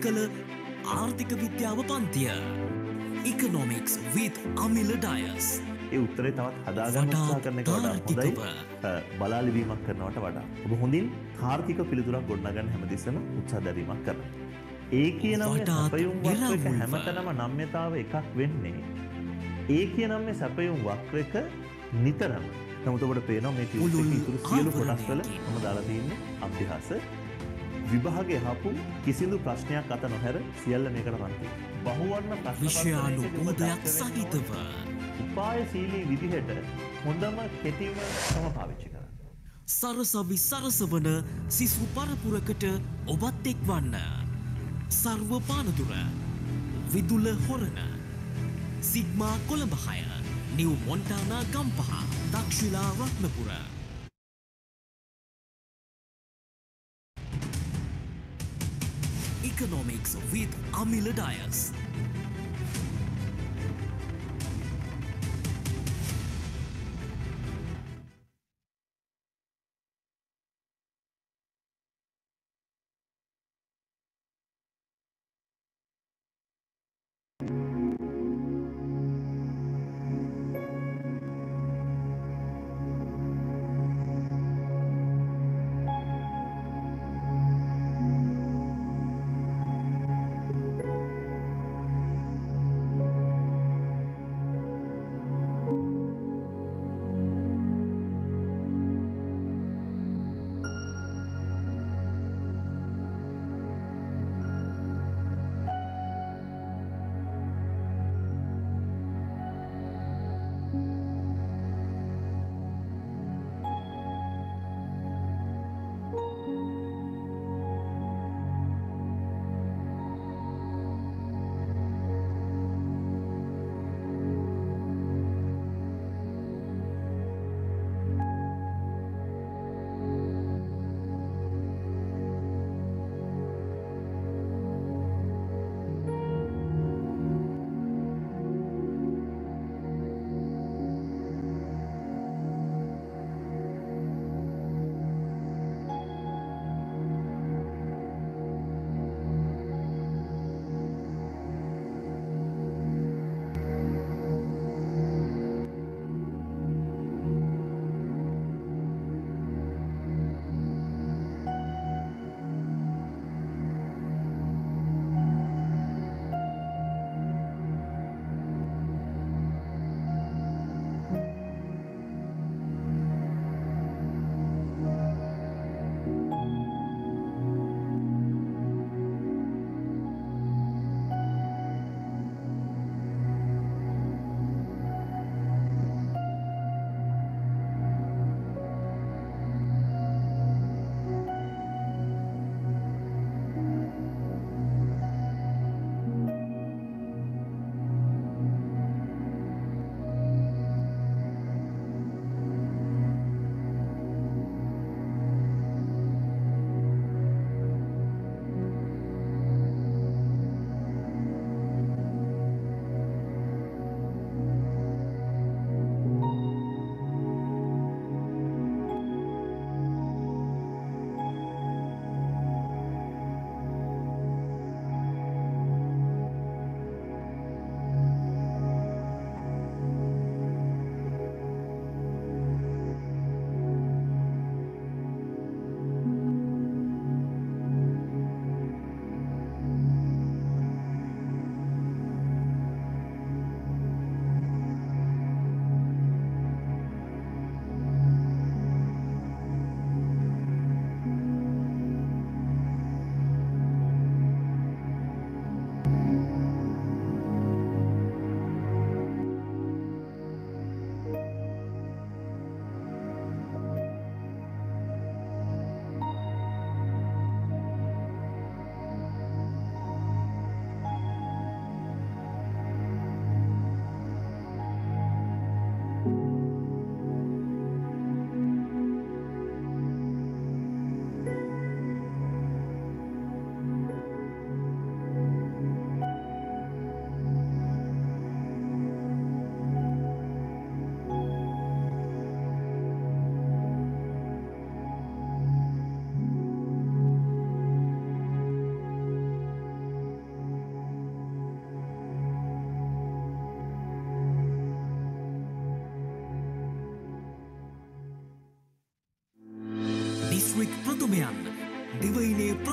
කළ ආර්ථික විද්‍යාව පන්තිය. Economics with Amila Dias. ඒ උත්තරේ තවත් හදාගන්න උත්සාහ කරන එක වඩා හොඳයි බලාලිවීමක් කරනවට වඩා. ඔබ හොඳින් තාර්කික පිළිතුරක් ගොඩනගන්න හැමතිස්සෙම උත්සාහ දැරීමක් කරන්න. ඒ කියන සැපයුම් වක්‍රයක හැමතැනම නම්‍යතාව එකක් වෙන්නේ ඒ කියන මේ සැපයුම් වක්‍රයක නිතරම. නමුත් ඔබට පේනවා මේ ඉතුරු සියලු කොටස් වල මම දාලා තියෙන්නේ අභ්‍යාස විභාගයේ හපු කිසිදු ප්‍රශ්නයක් අත නොහැර සියල්ල මේකට වන්ති. බහුවර්ණ ප්‍රශ්න විෂයානුකූලයක් සහිතව උපායශීලී විදිහට හොඳම කෙටිම තම පාවිච්චි කරන්න. සරසවි සරසවන සිසු පරපුරකට ඔබත් එක්වන්න. Sarva Panadura Vidula Horana Sigma Colombo 6 New Montana Gampaha Dakshila Ratnapura. Economics with Amila Dias.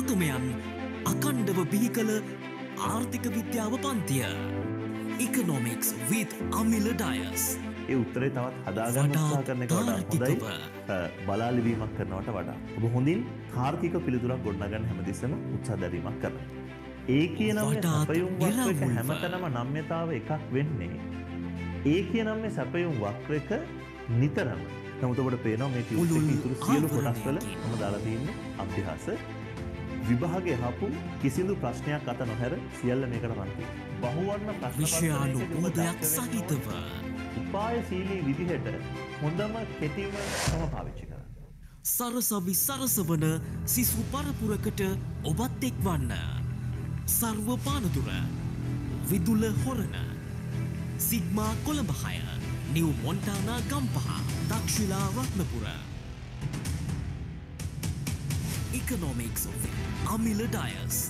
උත්තමයන් අකණ්ඩව බිහි කළ ආර්ථික විද්‍යාව පන්තිය. Economics with Amila Dias. ඒ උත්තරේ තවත් හදාගන්න උත්සාහ කරන එක වඩා හොඳයි බලා ලිවීමක් කරනවට වඩා. ඔබ හොඳින් තාර්කික පිළිතුරක් ගොඩනගන්න හැමතිස්සෙම උත්සාහ දැරීමක් කරන්න. ඒ කියන සැපයුම් වක්‍රයක හැමතැනම නම්‍යතාව එකක් වෙන්නේ ඒ කියන මේ සැපයුම් වක්‍රයක නිතරම. නමුත් ඔබට පේනවා මේ කියුත් එකේ ඉතුරු සියලු කොටස් වල මම දාලා තියෙන්නේ අභ්‍යාස විභාගයේ හපු කිසිදු ප්‍රශ්නයක් අත නොහැර සියල්ල මේකට වන්ති. බහුවර්ණ ප්‍රශ්න විෂයානුබෝධයක් සහිතව උපායශීලී විදිහට හොඳම කෙටිම තම පාවිච්චි කරන්න. සරසවි සරසවන සිසු පරපුරකට ඔබත් එක්වන්න. Sarva Panadura Vidula Horana Sigma Colombo 6 New Montana Gampaha Dakshila Ratnapura. Economics with Amila Dias.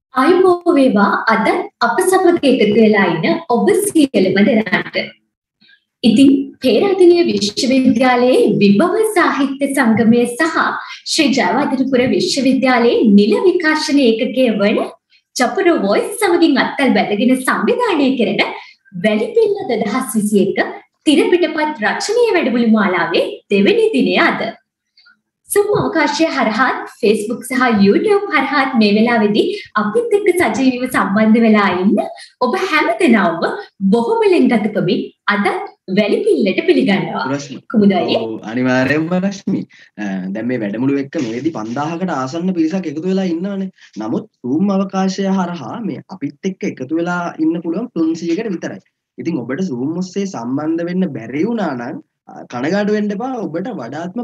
ආයුබෝවන් වේවා අද අප සමග එකතු වෙලා ඉන්න ඔබ සියලුම දෙනාට. ඉතින් පේරාදෙණිය විශ්වවිද්‍යාලයේ විභව සාහිත්‍ය සංගමය සහ ශ්‍රී ජයවර්ධනපුර විශ්වවිද්‍යාලයේ නිල විකාශන ඒකකයේ වන ජපුර වොයිස් සමගින් අත්කල් බැඳගෙන සංවිධානය කරන වැලිපිල්ල 2021 තිරපිටපත් රචනීය වැඩමුළු මාලාවේ දෙවැනි දිනය අද. සුම් අවකාශය හරහාත් Facebook සහ YouTube හරහාත් මේ වෙලාවේදී අපිත් එක්ක සජීවීව සම්බන්ධ වෙලා ඉන්න ඔබ හැමදෙනාම බොහොම ලෙන්ගතකමින් අද වැලිපිල්ලට පිළිගන්නවා. කුමුදයි. අනිවාර්යයෙන්ම රශ්මි. දැන් මේ වැඩමුළු එක්ක මේදී 5000කට ආසන්න පිරිසක් එකතු වෙලා ඉන්නවනේ. නමුත් Zoom අවකාශය හරහා මේ අපිත් එක්ක එකතු වෙලා ඉන්න පුළුවන් 300කට විතරයි. ඉතින් ඔබට Zoom ඔස්සේ සම්බන්ධ වෙන්න බැරි වුණා නම් කනගාටු වෙන්න එපා. ඔබට වඩාත්ම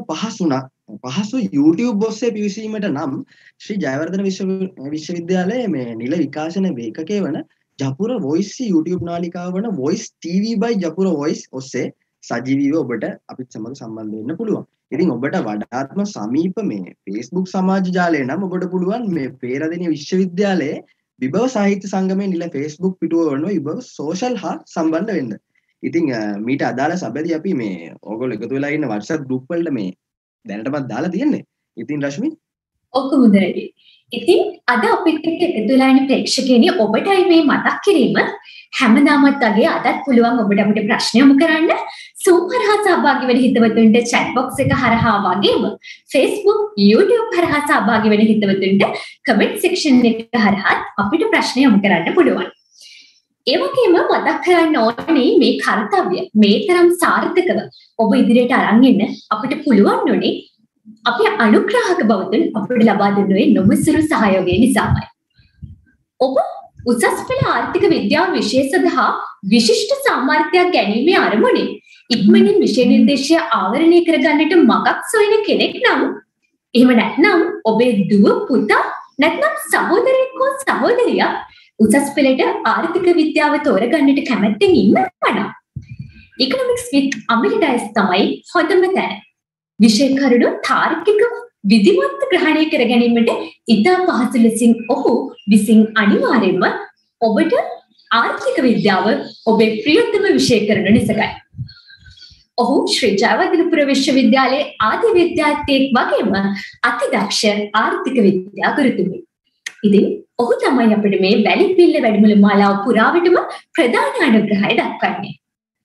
පහසු YouTube ඔස්සේ පිවිසීමට නම් ශ්‍රී ජයවර්ධන විශ්වවිද්‍යාලයේ මේ නිල විකාශන ඒකකයේ වන ජපුර වොයිස් YouTube නාලිකාව වන Voice TV by Japura voice ඔස්සේ සජීවීව ඔබට අපිත් සමග සම්බන්ධ වෙන්න පුළුවන්. ඉතින් ඔබට වඩාත්ම සමීප මේ Facebook සමාජ ජාලය නම් ඔබට පුළුවන් මේ පේරාදෙණිය විශ්වවිද්‍යාලයේ විභව සාහිත්‍ය සංගමයේ නිල Facebook පිටුව වන විභව සෝෂල් හා සම්බන්ධ වෙන්න. ඉතින් මීට අදාළ සබැදී අපි මේ ඕගොල්ලෝ එකතු වෙලා ඉන්න WhatsApp group වලට මේ දැනටමත් දාලා තියෙන්නේ. ඉතින් රශ්මි ඔක්කොම හොඳයි. ඉතින් අද අපිත් එක්ක එකතු වෙලා ඉන්න ප්‍රේක්ෂකයනි ඔබටයි මේ මතක් කිරීම හැමදාමත් වගේ අදත් පුළුවන් ඔබට අපිට ප්‍රශ්න යොමු කරන්න Zoom හරහා සහභාගී වෙන හිතවතුන්ට chat box එක හරහා වගේම Facebook YouTube හරහා සහභාගී වෙන හිතවතුන්ට comment section එක හරහා අපිට ප්‍රශ්න යොමු කරන්න පුළුවන්. ඒ වගේම මතක් කරන්න ඕනේ මේ කාර්යය මේ තරම් සාර්ථකව ඔබ ඉදිරියට අරන් එන්න අපිට පුළුවන් උනේ අපේ අනුග්‍රාහක බවතුන් අපිට ලබා දුන්නේ නොමිසුරු සහයෝගය නිසාමයි. ඔබ උසස් පෙළ ආර්ථික විද්‍යාව විෂය සඳහා විශිෂ්ට සාමර්ථ්‍යයක් ගැනීමේ අරමුණින් ඉක්මනින් විෂය නිර්දේශය ආවරණය කරගන්නට මඟක් සොයන කෙනෙක් නම් එහෙම නැත්නම් ඔබේ දුව පුතා නැත්නම් සහෝදරයෙක් හෝ සහෝදරියක් උසස් පෙළට ආර්ථික විද්‍යාව තෝරගන්නට කැමැත්තෙන් ඉන්නවනම් ඉකොනොමික්ස් විත් අමිල ඩයස් තමයි හොඳම තැන. විෂය කරුණු තාර්කිකව විධිමත්ව ග්‍රහණය කර ගැනීමට ඉතා පහසු ලෙසින් ඔහු විසින් අනිවාර්යයෙන්ම ඔබට ආර්ථික විද්‍යාව ඔබේ ප්‍රියතම විෂය කරන නිසායි. ඔහු ශ්‍රී ජයවර්ධනපුර විශ්වවිද්‍යාලයේ ආදි විද්‍යාර්ථියෙක් වගේම අතිදක්ෂ ආර්ථික විද්‍යා ගුරුතුමෙක්. ඉතින් ඔහු තමයි අපිට මේ වැලිපිල්ල වැඩමුළු මාලාව පුරාවටම ප්‍රධාන අනුග්‍රහය දක්වන්නේ.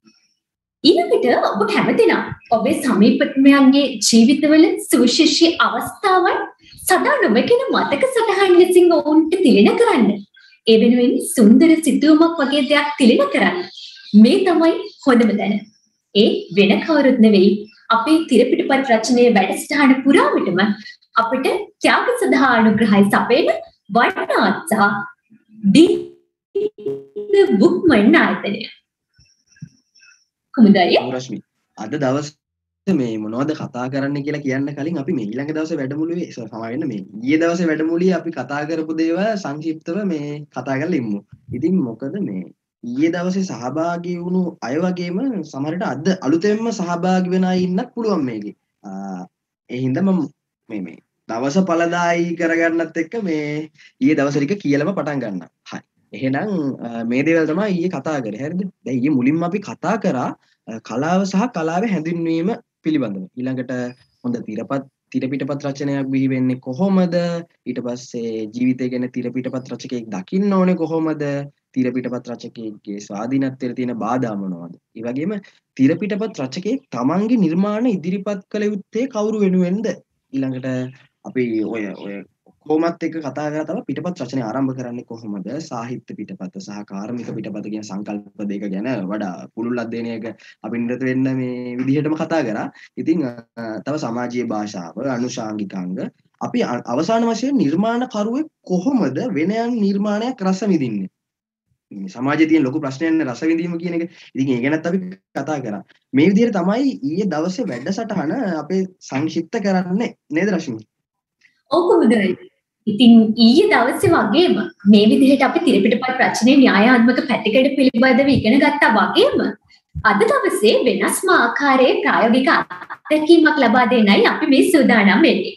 ඊළඟට ඔබ කැමතිනම් ඔබේ සමීපත්මයන්ගේ ජීවිතවල සුවිශේෂී අවස්ථාවන් සදා නොමැකෙන මතක සටහන් ලෙසින් ඔවුන්ට තිලන කරන්න. ඒ වෙනුවෙන් සුන්දර සිතුවමක් වගේ දෙයක් තිලන කරන්න. මේ තමයි හොඳම තැන. ඒ වෙන කවුරුත් නෙවෙයි අපේ තිරපිටපත් රචනයේ වැඩසටහන පුරාවටම අපිට ත්‍යාග සදහා අනුග්‍රහය සපයන වඩාත් සහ දී බුක්මන් ආයතනය. රශ්මි අද දවසේ මේ මොනවද කතා කරන්න කියලා කියන්න කලින් අපි මේ ඊළඟ දවසේ වැඩමුළුවේ සමාවෙන්න මේ ඊයේ දවසේ වැඩමුළුවේ අපි කතා කරපු දේවල් සංක්ෂිප්තව මේ කතා කරලා ඉමු. ඉතින් මොකද මේ ඊයේ දවසේ සහභාගී වුණු අය වගේම සමහරට අද අලුතෙන්ම සහභාගී වෙන අය ඉන්නත් පුළුවන් මේකේ. ඒ හින්දා මම මේ දවස පළදායි කරගන්නත් එක්ක මේ ඊයේ දවසේ ටික කියලාම පටන් ගන්නවා. හරි. එහෙනම් මේ දේවල් තමයි ඊයේ කතා කරේ. හරිද? දැන් ඊයේ මුලින්ම අපි කතා කරා කලාව සහ කලාවේ හැඳින්වීම පිළිබඳව. ඊළඟට හොඳ තිරපිටපත් රචනයක් බිහි වෙන්නේ කොහොමද? ඊට පස්සේ ජීවිතය ගැන තිරපිටපත් රචකයෙක් දකින්න ඕනේ කොහොමද? තිරපිටපත් රචකයෙක්ගේ ස්වාධීනත්වයට තියෙන බාධා මොනවද? ඒ වගේම තිරපිටපත් රචකයෙක් තමන්ගේ නිර්මාණ ඉදිරිපත් කළ යුත්තේ කවුරු වෙනුවෙන්ද? ඊළඟට අපි ඔය කොහොමත් එක කතා කරලා තමයි පිටපත් රචනය ආරම්භ කරන්නේ කොහොමද? සාහිත්‍ය පිටපත සහ කාර්මික පිටපත කියන සංකල්ප දෙක ගැන වඩා පුළුල් අධ්‍යයනයක අපි නිරත වෙන්න මේ විදිහටම කතා කරා. ඉතින් තව සමාජීය භාෂාව, අනුශාංගික අංග අපි අවසාන වශයෙන් නිර්මාණකරුවෙක් කොහොමද වෙන යම් නිර්මාණයක් රස විඳින්නේ? සමාජයේ තියෙන ලොකු ප්‍රශ්නයක් රස විඳීම කියන එක. ඉතින් ඒ ගැනත් අපි කතා කරා. මේ විදිහට තමයි ඊයේ දවසේ වැඩසටහන අපේ සංක්ෂිප්ත කරන්නේ නේද රශ්මි? ඔව් කොහොමදයි. ඉතින් ඊයේ දවසේ වගේම මේ විදිහට අපි තිරපිටපත් රචනයේ න්‍යායාත්මක පැතිකඩ පිළිබඳව ඉගෙන ගත්තා වගේම අද දවසේ වෙනස්ම ආකාරයේ ප්‍රායෝගික අත්දැකීමක් ලබා දෙන්නයි අපි මේ සූදානම් වෙන්නේ.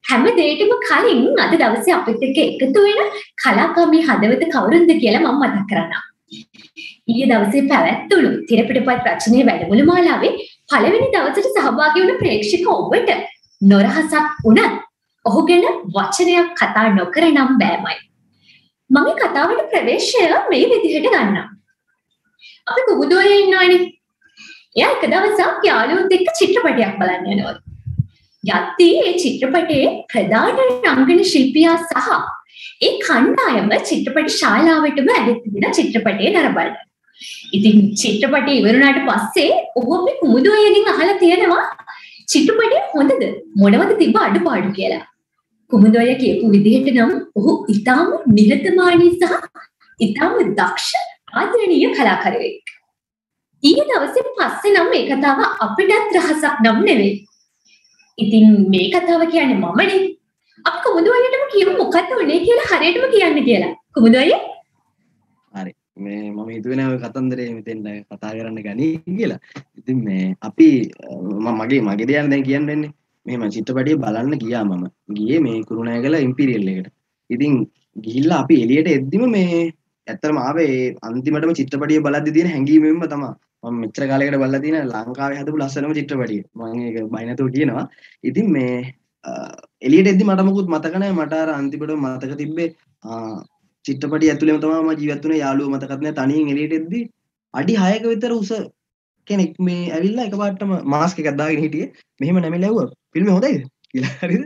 හැම දෙයකම කලින් අද දවසේ අපිත් එක්ක එකතු වෙන කලාකාමී හදවත කවුරුන්ද කියලා මම මතක් කරන්නම්. ඊයේ දවසේ පැවැත්වුණු තිරපිටපත් රචනයේ වැඩමුළු මාලාවේ පළවෙනි දවසට සහභාගී වුණු ප්‍රේක්ෂක ඔබට නොරහසක් වුණත් ඔහු ගැන වචනයක් කතා නොකර නම් බෑමයි. මගේ කතාවට ප්‍රවේශය මේ විදිහට ගන්නම්. අපි කුමුදුවේ ඉන්නවනේ. එයා එක දවසක් යාළුවොත් එක්ක චිත්‍රපටයක් බලන්න යනවා. යද්දී ඒ චිත්‍රපටයේ ප්‍රධාන රංගන ශිල්පියා සහ ඒ කණ්ඩායම චිත්‍රපට ශාලාවටම ඇවිත් තිබුණා චිත්‍රපටය නරඹන්න. ඉතින් චිත්‍රපටය ඉවරුණාට පස්සේ ඔහු අපි කුමුදුවේගෙන් අහලා තියෙනවා චිත්‍රපටය හොඳද? මොනවද තිබ්බ අඩුපාඩු කියලා. කුමුදුවය කියපු විදිහට නම් ඔහු ඊටාම නිහතමානී සහ ඊටාම දක්ෂ ආදරණීය කලාකාරයෙක්. ඊයේ දවසේ පස්සේ නම් මේ කතාව අපිටත් රහසක් නම් නෙවෙයි. ඉතින් මේ කතාව කියන්නේ මමනේ. අපි කුමුදුවයටම කියමු මොකක්ද උනේ කියලා හරියටම කියන්න කියලා. කුමුදුවය? හරි. මේ මම හිතුවේ නෑ ඔය කතන්දරේ මෙතෙන් කතා කරන්න ගනී කියලා. ඉතින් මේ අපි මගේ දෙයක් දැන් කියන්න වෙන්නේ. මෙහෙම චිත්‍රපටිය බලන්න ගියා මම. ගියේ මේ කුරුණෑගල ඉම්පීරියල් එකට. ඉතින් ගිහිල්ලා අපි එළියට එද්දිම මේ ඇත්තටම ආවේ අන්තිමටම චිත්‍රපටිය බලද්දි තියෙන හැඟීමෙන්ම තමයි. මම මෙච්චර කාලයකට බලලා තියෙන ලංකාවේ හදපු ලස්සනම චිත්‍රපටිය. මම ඒක බය නැතුව කියනවා. ඉතින් මේ එළියට එද්දි මට මොකුත් මතක නැහැ. මට අර අන්තිමටම මතක තිබ්බේ චිත්‍රපටිය ඇතුළේම තමයි මම ජීවත් වුණේ. යාළුවෝ මතකත් නැහැ. තනියෙන් එළියට එද්දි අඩි 6ක විතර උස කෙනෙක් මේ ඇවිල්ලා එකපාරටම මාස්ක් එකක් දාගෙන හිටියේ. මෙහෙම නැමිලා ඇහුවා ෆිල්ම් එක හොඳයිද කියලා. හරිද?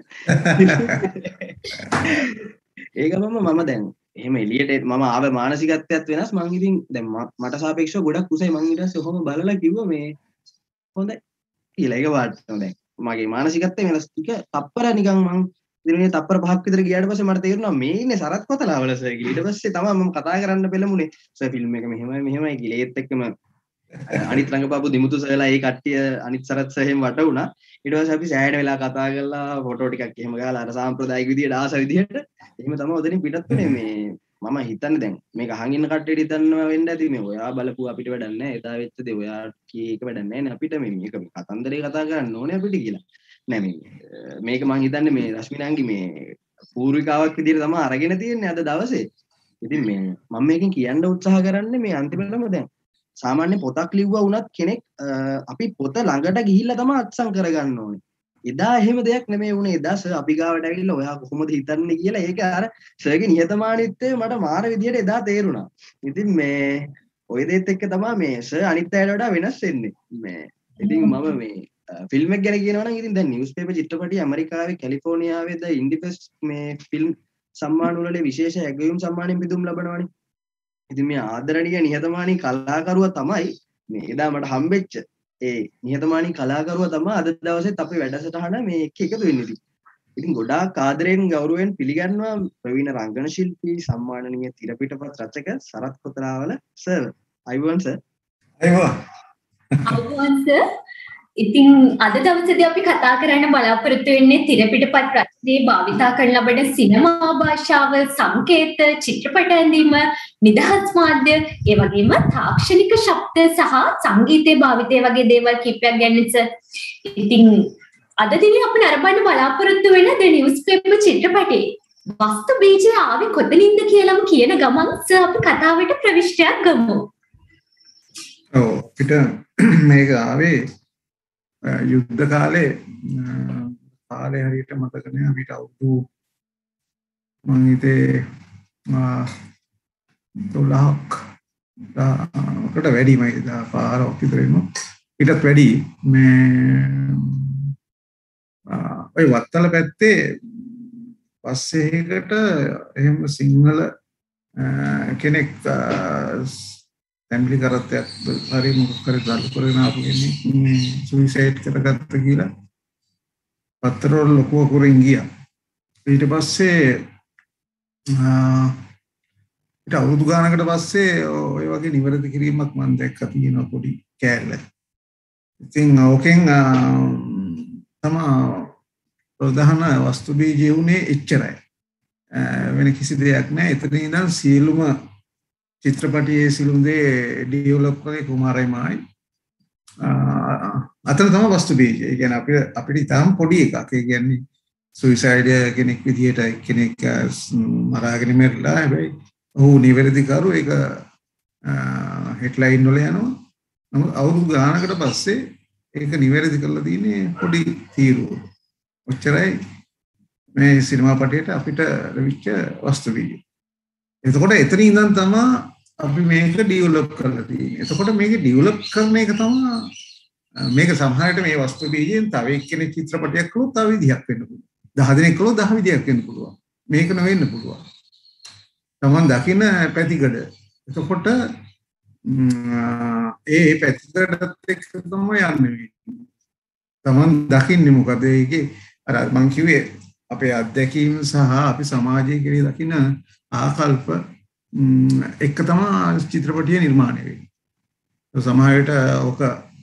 ඒකම මම දැන් එහෙම එළියට මම ආවේ මානසිකත්වයක් වෙනස්. මං ඉතින් දැන් මට සාපේක්ෂව ගොඩක් උසයි. මං ඊට පස්සේ ඔහොම බලලා කිව්වා මේ හොඳයි කියලා. ඒක වාට්ටම දැන් මගේ මානසිකත්වය වෙනස් ටික තප්පර නිකන් මං දිනේ තප්පර 5ක් විතර ගියාට පස්සේ මට තේරුණා මේ ඉන්නේ සරත් කොතලාවල සර් කියලා. ඊට පස්සේ තමයි මම කතා කරන්න පෙළඹුණේ. සර් ෆිල්ම් එක මෙහෙමයි කියලා. ඒත් එක්කම අනිත් රංගපාපු දිමුතු සර්ලා ඒ කට්ටිය අනිත් සරත් සර් එහෙම වට වුණා. ඊට පස්සේ අපි සෑහෙන වෙලා කතා කරලා ෆොටෝ ටිකක් එහෙම ගාලා අර සාම්ප්‍රදායික විදියට ආස විදියට එහෙම තමයි ඔතනින් පිටත් වුණේ. මේ මම හිතන්නේ දැන් මේක අහන් ඉන්න කට්ටියට හිතන්නවා වෙන්න ඇති මේ ඔයා බලපුව අපිට වැඩක් නැහැ. එදා වෙච්ච දේ ඔයා කී එක වැඩක් නැහැ නේ අපිට මේ මේක කතන්දරේ කතා කරන්න ඕනේ අපිට කියලා. නෑ මේක මං හිතන්නේ මේ රශ්මිනාන්ගේ මේ පූර්විකාවක් විදියට තමයි අරගෙන තියෙන්නේ අද දවසේ. ඉතින් මේ මම මේකෙන් කියන්න උත්සාහ කරන්නේ මේ අන්තිමටම දැන් සාමාන්‍ය පොතක් ලිව්වා වුණත් කෙනෙක් අපි පොත ළඟට ගිහිල්ලා තමයි අත්සන් කරගන්න ඕනේ. එදා එහෙම දෙයක් නෙමෙයි වුණේ. එදා සර් අපි ගාවට ඇවිල්ලා ඔයා කොහොමද හිතන්නේ කියලා ඒක අර සර්ගේ නිහතමානීත්වය මට මාර විදියට එදා තේරුණා. ඉතින් මේ ඔය දෙයත් එක්ක තමයි මේ සර් අනිත් අයට වඩා වෙනස් වෙන්නේ. මේ ඉතින් මම මේ ෆිල්ම් එක ගැන කියනවා නම් ඉතින් දැන් නිවුස් පේපර් චිත්‍රපටිය ඇමරිකාවේ කැලිෆෝනියාවේ ද ඉන්ඩිපෙස්ට් මේ ෆිල්ම් සම්මාන වල විශේෂ ඇගයුම් සම්මානයෙන් බෙදුම් ලබනවානේ. ඉතින් මේ ආදරණීය නිහතමානී කලාකරුවා තමයි මේ එදා මට හම්බෙච්ච ඒ නිහතමානී කලාකරුවා තමයි අද දවසේත් අපේ වැඩසටහන මේ එක්ක එකතු වෙන්නේ. ඉතින් ගොඩාක් ආදරයෙන් ගෞරවයෙන් පිළිගන්නවා ප්‍රවීණ රංගන ශිල්පී සම්මානනීය තිරපිටපත් රචක සරත් කොතරාවල සර්. අයිබෝන් සර්. අයිබෝන් සර්. ඉතින් අද දවසේදී අපි කතා කරන්න බලාපොරොත්තු වෙන්නේ තිරපිටපත් රචනයේ භාවිතා කරන ලබන සිනමා භාෂාව, සංකේත, චිත්‍රපට ඇඳීම, නිදහස් මාධ්‍ය, ඒ වගේම තාක්ෂණික ශබ්ද සහ සංගීතයේ භාවිතය වගේ දේවල් කිහිපයක් ගැන සර්. ඉතින් අද දිනේ අපි නරඹන්න බලාපොරොත්තු වෙන ද නිවුස් පේපර් චිත්‍රපටයේ වස්තු බීජය ආවේ කොතනින්ද කියලාම කියන ගමන් සර් අපි කතාවට ප්‍රවිෂ්ටයක් ගමු. ඔව් පිට මේක ආවේ යුද්ධ කාලේ හරියට මතක නෑ අපිට අවුරුදු මං හිතේ 12කට වැඩි මම 15ක් විතර ඉන්නවා ඊටත් වැඩි මේ ඔය වත්තල පැත්තේ පස්සේකට එහෙම සිංහල කෙනෙක් තැම්ලි කරත්තයක් හරි මොකක් හරි ගල්ප කරගෙන ආපු කෙනෙක් මේ සුයිසයිඩ් කරගත්ත කියලා පත්තරවල ලොකු අකුරින් ගියා. ඊට පස්සේ ඊට අවුරුදු ගානකට පස්සේ ඔය වගේ නිවැරදි කිරීමක් මම දැක්කා තියෙනවා පොඩි කෑල්ල. ඉතින් ඕකෙන් තමයි ප්‍රධාන වස්තු බීජය උනේ එච්චරයි. වෙන කිසි දෙයක් නැහැ. එතන ඉඳන් සියලුම චිත්‍රපටයේ සිළුම් දේ ඩෙවලොප් කරේ කුමාරයිමයි. අතන තමයි වස්තු බීජය. ඒ කියන්නේ අපිට තාම පොඩි එකක්. ඒ කියන්නේ සුයිසයිඩ් කෙනෙක් විදියට කෙනෙක් මරාගෙන මැරිලා හැබැයි ඔහු නිවැරදි කරු ඒක හෙඩ්ලයින් වල යනවා. නමුත් අවුරුදු ගානකට පස්සේ ඒක නිවැරදි කරලා තියෙන්නේ පොඩි තීරුව. ඔච්චරයි මේ සිනමා පටයට අපිට ලැබිච්ච වස්තු බීජය. එතකොට එතන ඉඳන් තමයි අපි මේක ඩෙවලොප් කරලා තියෙන්නේ. එතකොට මේක ඩෙවලොප් කරන එක තමයි මේක සමහරට මේ වස්තු බීජයෙන් තව එක්කෙනෙක් චිත්‍රපටයක් කළොත් තව විදිහක් වෙන්න පුළුවන්. 10 දෙනෙක් කළොත් 10 විදිහක් වෙන්න පුළුවන්. මේක නොවෙන්න පුළුවන්. තමන් දකින පැතිකඩ. එතකොට ඒ පැතිකඩත් එක්ක තමයි යන්නේ. තමන් දකින්නේ මොකද? ඒකේ අර මං කිව්වේ අපේ අත්දැකීම් සහ අපි සමාජයේ කෙරේ දකින ආකල්ප එක තමයි චිත්‍රපටිය නිර්මාණය වෙන්නේ. සමහරවිට ඔක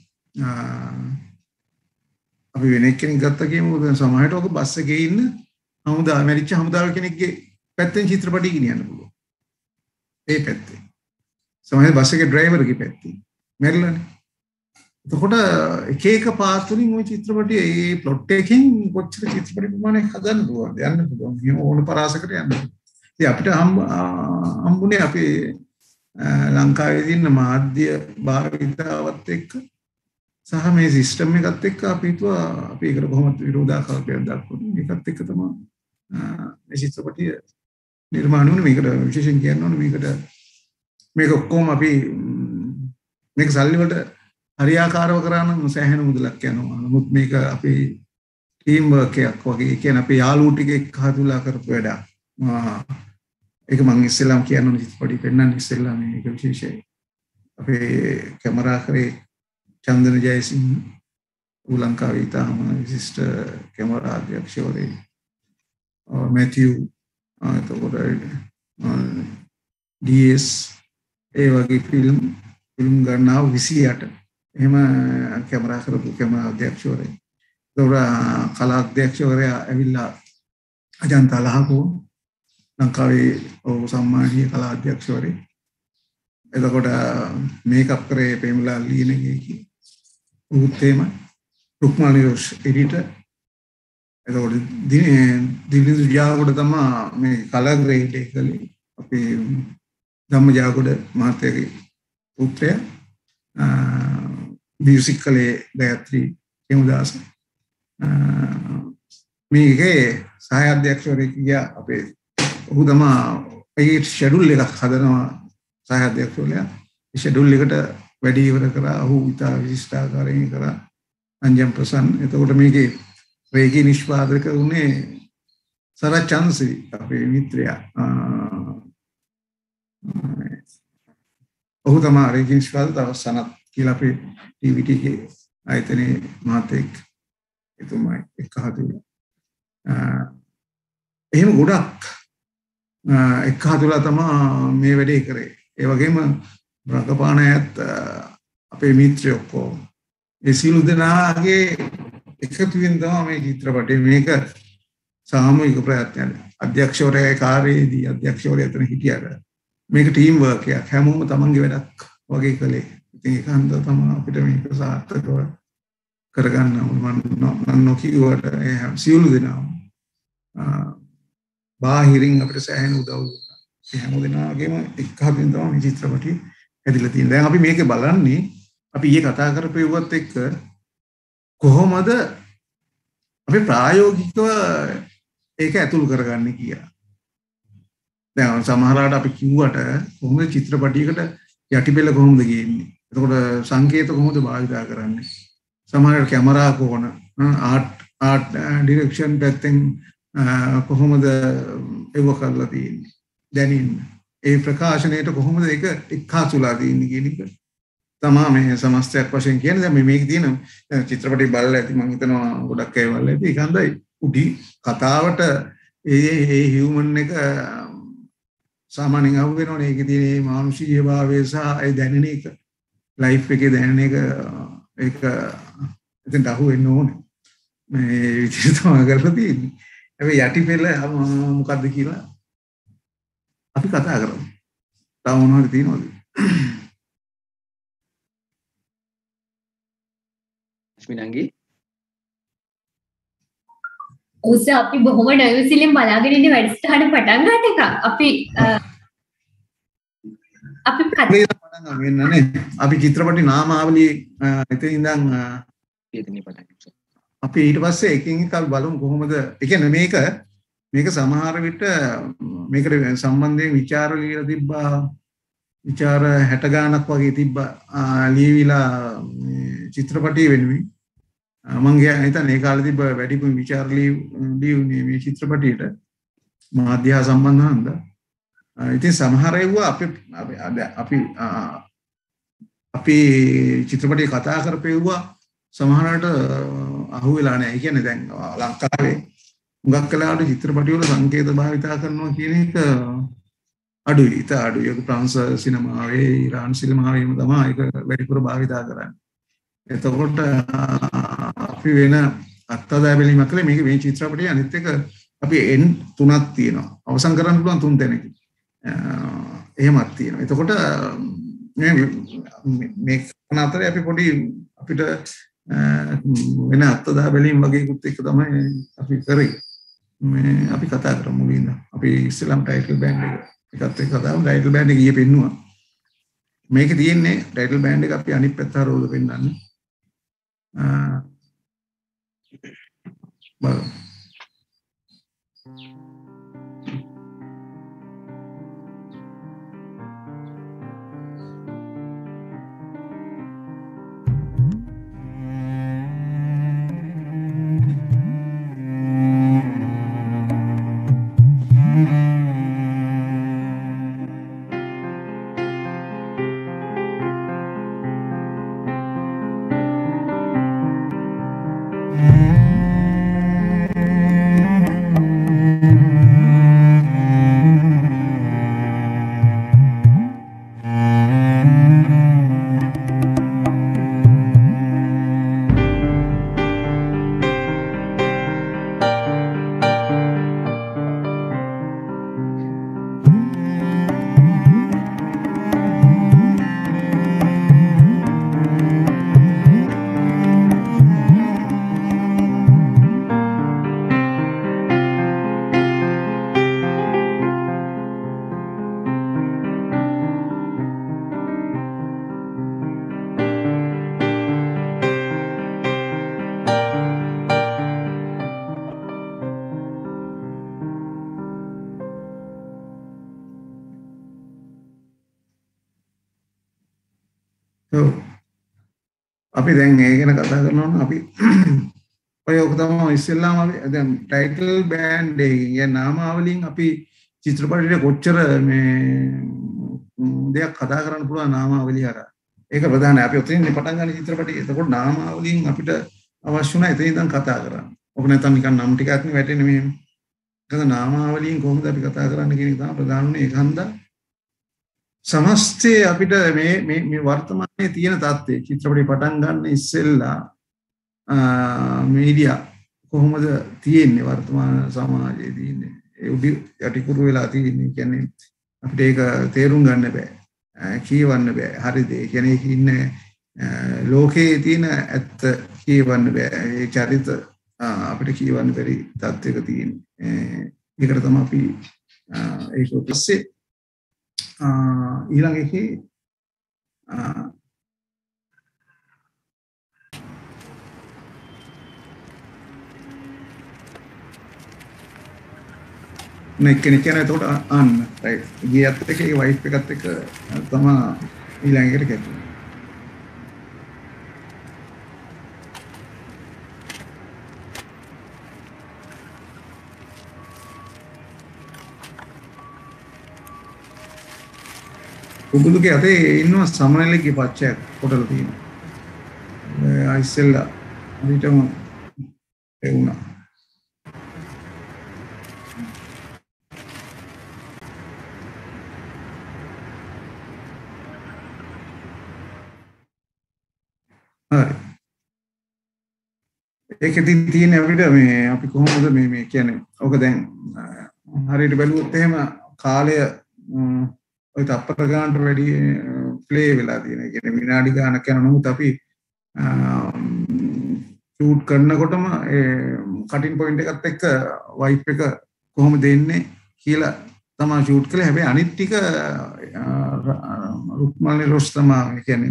අපි වෙන කෙනෙක් ගත්තා කියමු. සමහරවිට ඔක බස් එකේ ඉන්න මැරිච්ච හමුදාව කෙනෙක්ගේ පැත්තෙන් චිත්‍රපටිය ගෙනියන්න පුළුවන්. ඒ පැත්තේ. සමහරවිට බස් එකේ ඩ්‍රයිවර්ගේ පැත්තේ මැරිලානේ. එතකොට එක එක පාත් වලින් ওই චිත්‍රපටිය ඒ ප්ලොට් එකකින් කොච්චර චිත්‍රපටි ප්‍රමාණයක් හදන්න පුළුවන්ද යන්න පුළුවන්. එහෙම ඕන පරාසකට යන්න. ඉතින් අපිට හම්බුනේ අපේ ලංකාවේ තියෙන මාධ්‍ය භාවිතාවත් එක්ක සහ මේ සිස්ටම් එකත් එක්ක අපි හිතුවා අපි ඒකට කොහොමද විරෝධාකාරයක් දක්වන්නේ. ඒකත් එක්ක තමයි මේ චිත්‍රපටිය නිර්මාණය වුණේ. මේකට විශේෂයෙන් කියන්න ඕනේ මේක ඔක්කොම අපි මේක සල්ලි වලට හරියාකාරව කරා නම් සෑහෙන මුදලක් යනවා. නමුත් මේක අපේ ටීම් වර්ක් එකක් වගේ. ඒ කියන්නේ අපේ යාළුවෝ ටික එක්කහතුලා කරපු වැඩක්. ඒක මම ඉස්සෙල්ලාම කියන්න ඕනේ චිත්‍රපටි පෙන්නන්න ඉස්සෙල්ලා මේක විශේෂයි. අපේ කැමරා කරේ චන්දන ජයසිංහ ශ්‍රී ලංකාවේ ඉතාම විශිෂ්ට කැමරා අධ්‍යක්ෂවරයෙක්. මැතිව් එතකොට ඩීඑස් ඒ වගේ ෆිල්ම් ගන්නවා 28 එහෙම කැමරා කරපු කැමරා අධ්‍යක්ෂවරයෙක්. ඒතකොට කලා අධ්‍යක්ෂවරයා ඇවිල්ලා අජන්ත ලහකෝ ලංකාවේ සම්මානීය කලා අධ්‍යක්ෂවරයෙක්. එතකොට මේකප් කරේ ප්‍රේමලාල් ලියනගේ උත් එහෙම රුක්මානි රෝෂ් එඩිටර්. එතකොට දිලිඳු ජාගොඩ තමයි මේ කලර් ග්‍රේඩ් එක කළේ. අපේ ධම්මජාගොඩ මහත්තයාගේ පුත්‍රයා. මියුසික් කලේ ගයත්‍රී හේමදාස. මේකේ සහාය අධ්‍යක්ෂවරයෙක් ගියා අපේ ඔහු තමයි ඒ ෂෙඩියුල් එකක් හදනවා සහාය අධ්‍යක්ෂවරයා. ඒ ෂෙඩියුල් එකට වැඩි ඉවර කරා. ඔහු ඉතා විශිෂ්ටාකාරයෙන් කරා. අංජම් ප්‍රසන්න. එතකොට මේකේ රේගී නිෂ්පාදක වුණේ සරත් චන්ද්‍රසිරි අපේ මිත්‍රයා. ඔහු තමයි රේගී නිෂ්පාදක. තව සනත් කියලා අපේ ටීවී එකේ ආයතනයේ මහත්තයෙක්. එතුමයි එක්කහතුලා. එහෙම ගොඩක් එක්කහතුලා තමයි මේ වැඩේ කරේ. ඒ වගේම රඟපාන අයත් අපේ මිත්‍රයෝ ඔක්කොම. ඒ සියලු දෙනාගේ එකතුවෙන් තමයි මේ චිත්‍රපටය මේක සාමූහික ප්‍රයත්නයක්. අධ්‍යක්ෂවරයාගේ කාර්යයේදී අධ්‍යක්ෂවරයා එතන හිටියට මේක ටීම් වර්ක් එකක්. හැමෝම තමන්ගේ වැඩක් වගේ කළේ. ඉතින් ඒක හන්ද තමයි අපිට මේක සාර්ථකව කරගන්න මම නොකියුවට සියලු දෙනාම බාහිරින් අපිට සෑහෙන උදව් දුන්නා. ඒ හැම දෙනාගේම එක්කහකින් තමයි මේ චිත්‍රපටිය හැදිලා තියෙන්නේ. දැන් අපි මේකේ බලන්නේ අපි ඊයේ කතා කරපේවත් එක්ක කොහොමද අපි ප්‍රායෝගිකව ඒක ඇතුල් කරගන්නේ කියලා. දැන් සමහරවිට අපි කිව්වට කොහොමද චිත්‍රපටියකට යටිපෙළ කොහොමද ගේන්නේ? එතකොට සංකේත කොහොමද භාවිතා කරන්නේ? සමහරවිට කැමරා කොහොන ආර්ට් ඩිරෙක්ෂන් පැත්තෙන් කොහොමද ඒව කරලා තියෙන්නේ? දැනින්න. ඒ ප්‍රකාශනයට කොහොමද ඒක එක්කාසුලා තියෙන්නේ කියන එක තමයි මේ සමස්තයක් වශයෙන් කියන්නේ. දැන් මේක තියෙන චිත්‍රපටි බලලා ඇති මම හිතනවා ගොඩක් අය බලලා ඇති. ඒක හන්දයි උඩි කතාවට ඒ හියුමන් එක සාමාන්‍යයෙන් අහු වෙනවනේ. ඒකේ තියෙන මානුෂීය භාවය සහ ඒ දැනෙන එක ලයිෆ් එකේ දැනෙන එක ඒක එතෙන්ට අහු වෙන්න ඕනේ. මේ විදිහට තමයි කරලා තියෙන්නේ. හැබැයි යටිපෙළ මොකද්ද කියලා අපි කතා කරමු. තව මොනවද තියෙනවද? ස්මිනංගි උස අපි බොහොම නර්වස්ලින් බලාගෙන ඉන්නේ වැඩසටහන පටන් ගන්න එක. අපි පටන් ගන්න නේ. අපි චිත්‍රපටි නාමාවලිය ඉතින් ඉඳන් අපි ඊට පස්සේ එකින් එක අපි බලමු කොහොමද. ඒ කියන්නේ මේක සමහර විට මේකට සම්බන්ධයෙන් විචාර ලියලා තිබ්බා. විචාර 60 ගානක් වගේ තිබ්බා ලියවිලා චිත්‍රපටිය වෙනුවෙන්. මම හිතන්නේ ඒ කාලේ තිබ්බ වැඩිපුර විචාර ලියුනේ මේ චිත්‍රපටියට මාධ්‍ය හා සම්බන්ධ හන්ද. ඉතින් සමහර ඒවා අපි චිත්‍රපටිය කතා කරපෙව්වා සමහරට අහුවෙලා නැහැ. ඒ කියන්නේ දැන් ලංකාවේ හුඟක් කලාවට චිත්‍රපටි වල සංකේත භාවිතා කරනවා කියන එක අඩුයි. ඉත අඩුයි. ඒක ප්‍රංශ සිනමාවේ ඉරාන් සිනමාවේම තමයි ඒක වැඩිපුර භාවිතා කරන්නේ. එතකොට අපි වෙන අත්දැක බැලීමක් කළේ මේක මේ චිත්‍රපටයේ අනිත් එක අපි N 3ක් තියෙනවා. අවසන් කරන්න පුළුවන් 3 තැනකින්. එහෙමත් තියෙනවා. එතකොට මේ අතරේ අපි පොඩි අපිට වෙන අත්දැක බැලීම් වගේකුත් එක තමයි අපි කරේ. අපි කතා කරමු මුලින්ම. අපි ඉස්ලාම් ටයිටල් බෑන්ඩ් එකත් එක්ක කතාව ටයිටල් බෑන්ඩ් එක ගියේ පෙන්නුවා. මේකේ තියෙන්නේ ටයිටල් බෑන්ඩ් එක අපි අනිත් පැත්ත හරවලා පෙන්නන්නේ. බලමු. අපි දැන් ඒ ගැන කතා කරනවා නම් අපි ඔය ඔක තමයි ඉස්සෙල්ලාම අපි දැන් ටයිටල් බෑන්ඩ් එකේ නාමාවලියෙන් අපි චිත්‍රපටයේ කොච්චර මේ දෙයක් කතා කරන්න පුළුවන් නාමාවලිය හරහා. ඒක ප්‍රධානයි. අපි ඔතනින් පටන් ගන්න චිත්‍රපටයේ. එතකොට නාමාවලියෙන් අපිට අවශ්‍ය වුණා එතන ඉඳන් කතා කරන්න. ඔක නැත්නම් නිකන් නම් ටිකක් නේ වැටෙන්නේ මෙහෙම. ඒකද නාමාවලියෙන් කොහොමද අපි කතා කරන්න කියන එක තමයි ප්‍රධාන උනේ. ඒක හන්දා සමස්තයේ අපිට මේ වර්තමානයේ තියෙන තත්ත්වය චිත්‍රපටි පටන් ගන්න ඉස්සෙල්ලා මීඩියා කොහොමද තියෙන්නේ වර්තමාන සමාජයේ තියෙන්නේ ඒ උඩි යටිකුරු වෙලා තියෙන්නේ කියන්නේ අපිට ඒක තේරුම් ගන්න බෑ කියවන්න බෑ හරිද ඒ කියන්නේ ඒක ඉන්නේ ලෝකයේ තියෙන ඇත්ත කියවන්න බෑ ඒ චරිත අපිට කියවන්න බැරි තත්ත්වයක තියෙන්නේ ඒකට තමයි අපි ඒක පස්සේ ඊළඟ එකේ කෙනෙක් කියන එතකොට අන්න රයිට් ගියත් එක ඒ වයිෆ් එකත් එක තමයි ඊළඟ එකට කැටුනේ උබුදුගේ අතේ ඉන්නවා සමනලෙක්ගේ පච්චයක් කොටලා තියෙනවා. ඉස්සෙල්ලා හරියටම ඒ වුණා. හරි. ඒකෙදි තියෙන අපිට මේ අපි කොහොමද මේ කියන්නේ ඔක දැන් හරියට බැලුවොත් එහෙම කාලය ඔය තප්පර ගන්නට වැඩි ප්ලේ වෙලා තියෙන. ඒ කියන්නේ විනාඩි ගානක් යන නමුත් අපි ෂූට් කරනකොටම කටින් පොයින්ට් එකත් එක්ක වයිප් එක කොහොමද දෙන්නේ කියලා තමයි ෂූට් කළේ. හැබැයි අනිත් ටික රුක්මල්නි රොස් තමයි කියන්නේ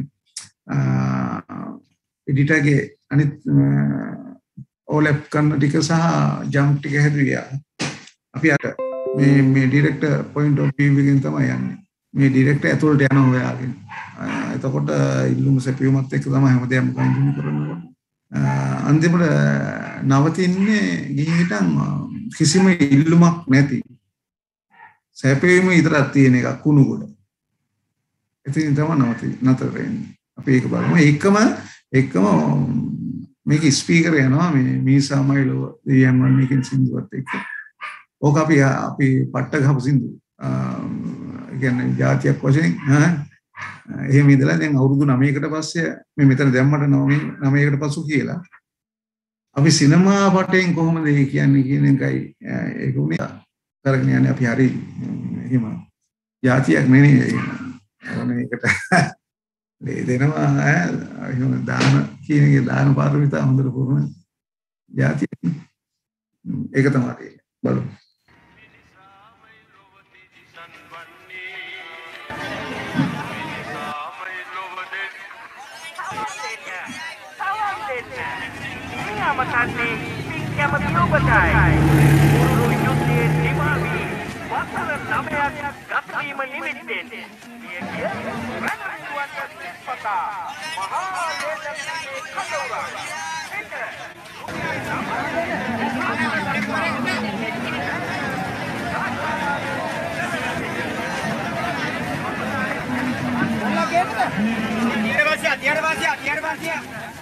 එඩිටර්ගේ අනිත් ඕලැප් කරන ටික සහ ජම්ප් ටික හැදුවා. අපි අර මේ ඩිරෙක්ටර් පොයින්ට් ඔෆ් view එකෙන් තමයි යන්නේ. මේ ඩිරෙක්ටර් ඇතුළට යනවා හොයාගෙන. එතකොට ඉල්ලුම සැපයුමත් එක්ක තමයි හැමදේම කන්ටිනියු කරනකොට. අන්තිමට නවතින්නේ ගිහින් හිටන් කිසිම ඉල්ලුමක් නැති. සැපයුම විතරක් තියෙන එකක් කුණු කොට. ඉතින් තමයි නතර වෙන්නේ. අපි ඒක බලමු. එකම මේක ස්පීකර් යනවා මේ මීසාමයිලෝ දෙවියන් වන්නේ කියන සින්දුවත් එක්ක. ඕක අපි පට්ට ගහපු සින්දු. කියන්නේ ජාතියක් වශයෙන් එහෙම ඉඳලා දැන් අවුරුදු 9කට පස්සේ මේ මෙතන දැම්මට 9කට පසු කියලා අපි සිනමා පටයෙන් කොහොමද ඒ කියන්නේ කියන එකයි ඒක උනේ කරගෙන යන්නේ අපි හරි එහෙම ජාතියක් නෙවෙයි මේකට දෙනවා එහෙම දාන කියන එකේ දාන පාරමිතා හොඳට පුරුණ ජාතිය ඒක තමයි බලමු. Makannya yang betul betul. Guru Yudhi Dimami, wakil namanya Gatri Menimitin. Dia rakyat kuatnya Sipata, Mahadewa Kadora. Tiada bahasa.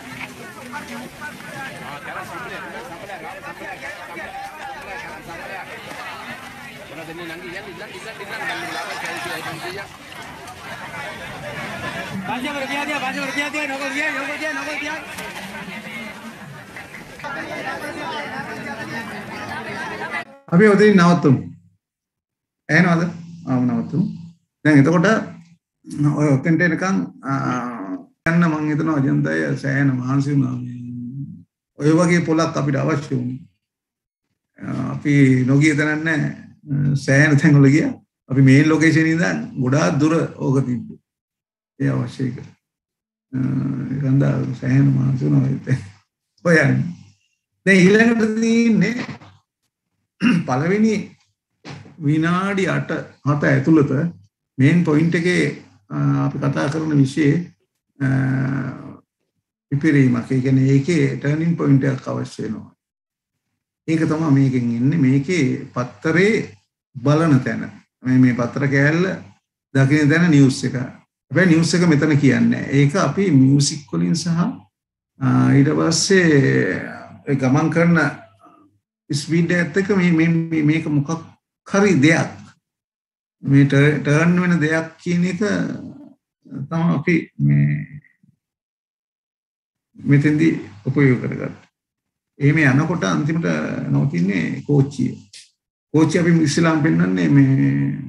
අපි ඔතනින් නවත්තුමු. එහෙනවද? නවත්තුමු. දැන් එතකොට ඔය ඔතෙන්ට එනකන් යන්න මම හිතනවා අජන්තය සෑහෙන මහන්සි වුණා. ඔය වගේ පොලක් අපිට අවශ්‍ය වුණා. අපි නොගිය තැනක් නැහැ. සෑහෙන තැන්වල ගියා. අපි මේන් ලොකේෂන් ඉඳන් ගොඩාක් දුර ඕක තිබ්බේ. ඒ අවශ්‍ය එක. ගන්දා සෑහෙන මහන්සි වුණා ඒත්. ඔයන්නේ. දැන් ඊළඟට තියෙන්නේ පළවෙනි විනාඩි 8-7 ඇතුළත මේන් පොයින්ට් එකේ අපි කතා කරන විෂය විපරීමක්. ඒ කියන්නේ ඒකේ ටර්නින් පොයින්ට් එකක් අවශ්‍ය වෙනවා. ඒක තමයි මේකෙන් ඉන්නේ. මේකේ පත්තරේ බලන තැන. මේ පත්‍ර කෑල්ල දකින්න තැන නිවුස් එක. හැබැයි නිවුස් එක මෙතන කියන්නේ. ඒක අපි මියුසික් වලින් සහ ඊට පස්සේ ගමන් කරන ස්පීඩ් එකත් එක්ක මේක මොකක් හරි දෙයක් මේ ටර්න් වෙන දෙයක් කියන එක තමයි අපි මෙතෙන්දී උපයෝග කරගත්තා. එහෙම යනකොට අන්තිමට නවතින්නේ කෝච්චිය. කෝච්චිය අපි ඉස්ලාම් පෙන්නන්නේ මේ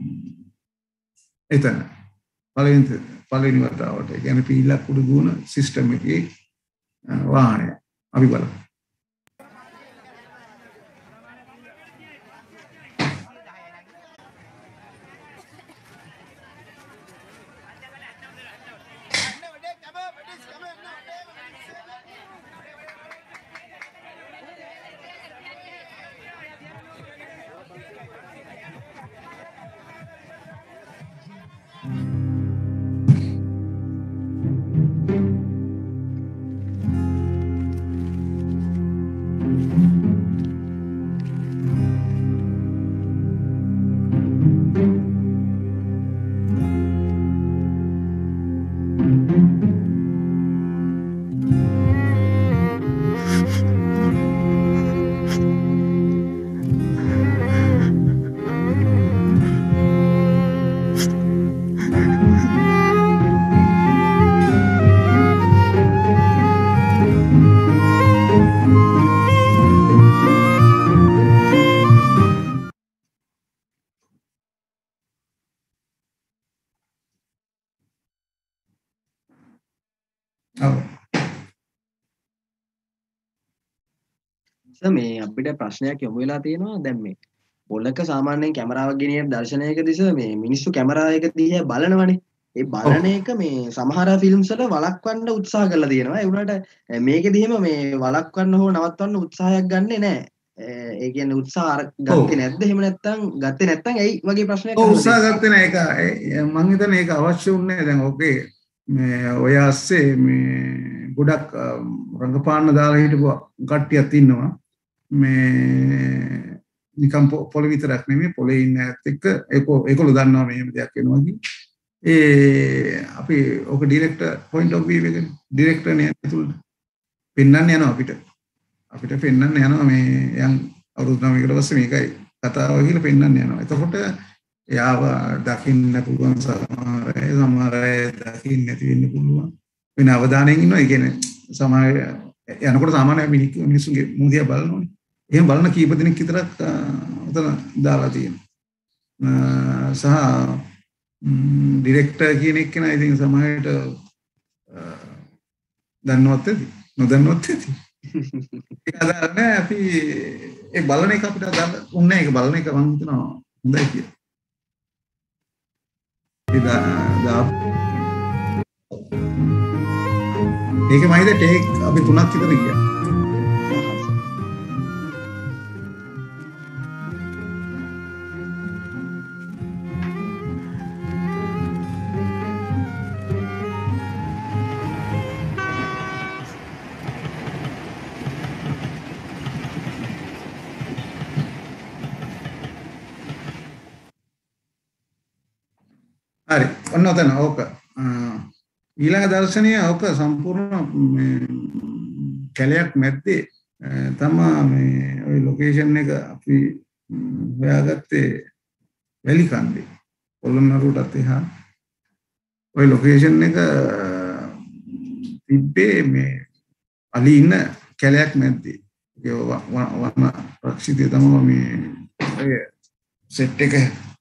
එතන. පළවෙනි වතාවට. ඒ කියන්නේ පීලක් උඩ දුවන සිස්ටම් එකේ වාහනය. අපි බලමු. මේ අපිට ප්‍රශ්නයක් යොමු වෙලා තියෙනවා දැන් මේ පොලක සාමාන්‍යයෙන් කැමරාවක් ගෙනියන දර්ශනයක දිස මේ මිනිස්සු කැමරා එක දිහා බලනවනේ. ඒ බලන එක මේ සමහර ෆිල්ම්ස් වල වළක්වන්න උත්සාහ කරලා තියෙනවා. ඒ වුණාට මේකෙදි එහෙම මේ වළක්වන්න හෝ නවත්වන්න උත්සාහයක් ගන්නෙ නැහැ. ඒ කියන්නේ උත්සාහ ගත්තේ නැද්ද? එහෙම නැත්නම් ගත්තේ නැත්නම් ඇයි වගේ ප්‍රශ්නයක් ඔව් උත්සාහ ගත්තේ නැහැ. ඒක මම හිතන්නේ ඒක අවශ්‍ය වුණේ දැන් ඔකේ මේ ඔය ASCII මේ ගොඩක් රංගපාන්න දාලා හිටපු කට්ටියක් ඉන්නවා. මේ නිකම් පොළ විතරක් නෙමෙයි පොළේ ඉන්න ඇත් එක්ක ඒගොල්ලෝ දන්නවා මෙහෙම දෙයක් වෙනවා ඒ අපි ඔක ඩිරෙක්ටර් පොයින්ට් ඔෆ් view එකනේ ඩිරෙක්ටර් නේ ඇතුළට පෙන්වන්න යනවා අපිට පෙන්වන්න යනවා මේ යන් අවුරුදු 9කට පස්සේ මේකයි කතාව කියලා පෙන්වන්න යනවා. එතකොට එයාව දකින්න පුළුවන් සමහර අය දකින්න නැති වෙන්න පුළුවන්. වෙන අවධානයෙන් ඉන්නවා. ඒ කියන්නේ සමහර යනකොට සාමාන්‍ය මිනිස්සුගේ මුදියා බලනෝනේ. එහෙම බලන කීප දෙනෙක් විතරක් උතන දාලා තියෙනවා. සහ ඩිරෙක්ටර් කියන එක්කෙනා ඉතින් සමහරට දන්නවත් ඇති නොදන්නවත් ඇති. ඒක අදාළ අපි ඒ බලන එක අපිට අදාළ උන්නේ ඒක බලන එක මම හිතනවා හොඳයි කියලා. ඒක මයිද ටේක් අපි 3ක් විතර ගියා. හරි ඔන්න ඔතන ඕක ඊළඟ දර්ශනය ඕක සම්පූර්ණ කැලයක් මැද්දේ තමා මේ ওই ලොකේෂන් එක අපි හොයාගත්තේ වැලි කන්දේ පොළොන්නරුවටත් එහා ওই ලොකේෂන් එක තිබ්බේ මේ අලි ඉන්න කැලයක් මැද්දේ ඒ වන රක්ෂිතය තමයි මේ ඔය සෙට් එක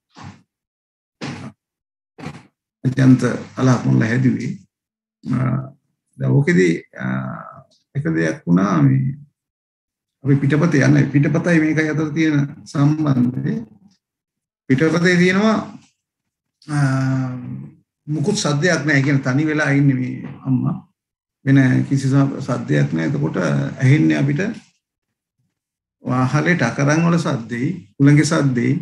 ජන්ත අලහමුල්ල හැදුවේ. ඕකෙදී එක දෙයක් වුණා මේ අපි පිටපතේ යන්නේ පිටපතයි මේකයි අතර තියෙන සම්බන්ධය. පිටපතේ තියෙනවා මුකුත් සද්දයක් නැහැ. කියන තනි වෙලා ඉන්නේ මේ අම්මා. වෙන කිසි සද්දයක් නැහැ. එතකොට ඇහෙන්නේ අපිට වාහලේ ටකරන් වල සද්දෙයි, උලංගේ සද්දෙයි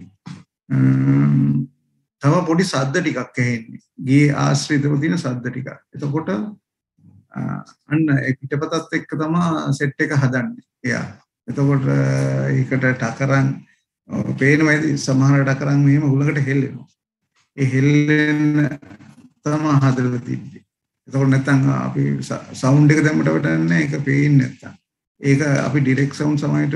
තව පොඩි සද්ද ටිකක් ඇහෙන්නේ. ගේ ආශ්‍රිතව තියෙන සද්ද ටිකක්. එතකොට අන්න ඒ පිටපතත් එක්ක තමයි සෙට් එක හදන්නේ. එයා. එතකොට ඒකට ටකරන් පේනවා සමහර ටකරන් මෙහෙම උලකට හෙල්ලෙනවා. ඒ හෙල්ලෙන තමයි හදලා තිබ්බේ. එතකොට නැත්තම් අපි සවුන්ඩ් එක දැම්මට වටන්නේ ඒක පේන්නේ නැත්තම්. ඒක අපි ඩිරෙක්ට් සවුන්ඩ් සමයට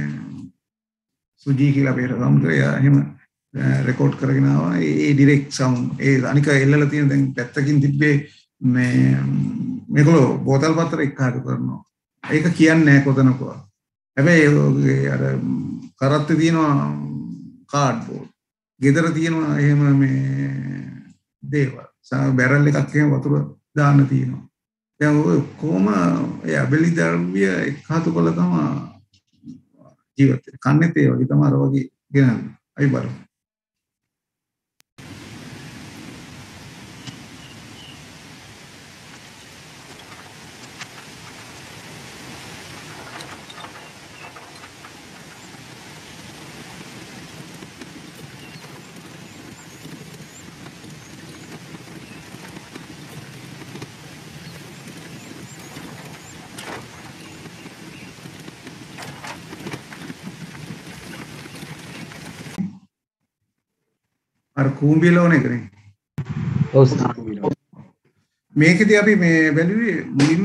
සුජී කියලා අපේ සවුන්ඩ් කරා එහෙම රෙකෝඩ් කරගෙන ආවා. ඒ ඩිරෙක්ට් සවුන්ඩ් ඒ අනික එල්ලලා තියෙන දැන් පැත්තකින් තිබ්බේ මේ මේගොල්ලෝ බෝතල් පත්‍ර එක්කහට කරනවා. ඒක කියන්නේ නැහැ කොතනකෝ. හැබැයි අර කරත්තේ තියෙනවා කාඩ්බෝඩ්. ගෙදර තියෙනවා එහෙම මේ දේවල්. බැරල් එකක් එහෙම වතුර දාන්න තියෙනවා. දැන් ඔය කොහොම ඒ අබෙලි ද්‍රව්‍ය එක්කහතු කළා තමයි ජීවිතේ. කන්නේත් ඒ වගේ තමයි අර වගේ ගෙනන්නේ. අයි බලමු. අර කූඹියලෝන එකනේ. ඔව් මේකදී අපි මේ බැලුවේ මුලින්ම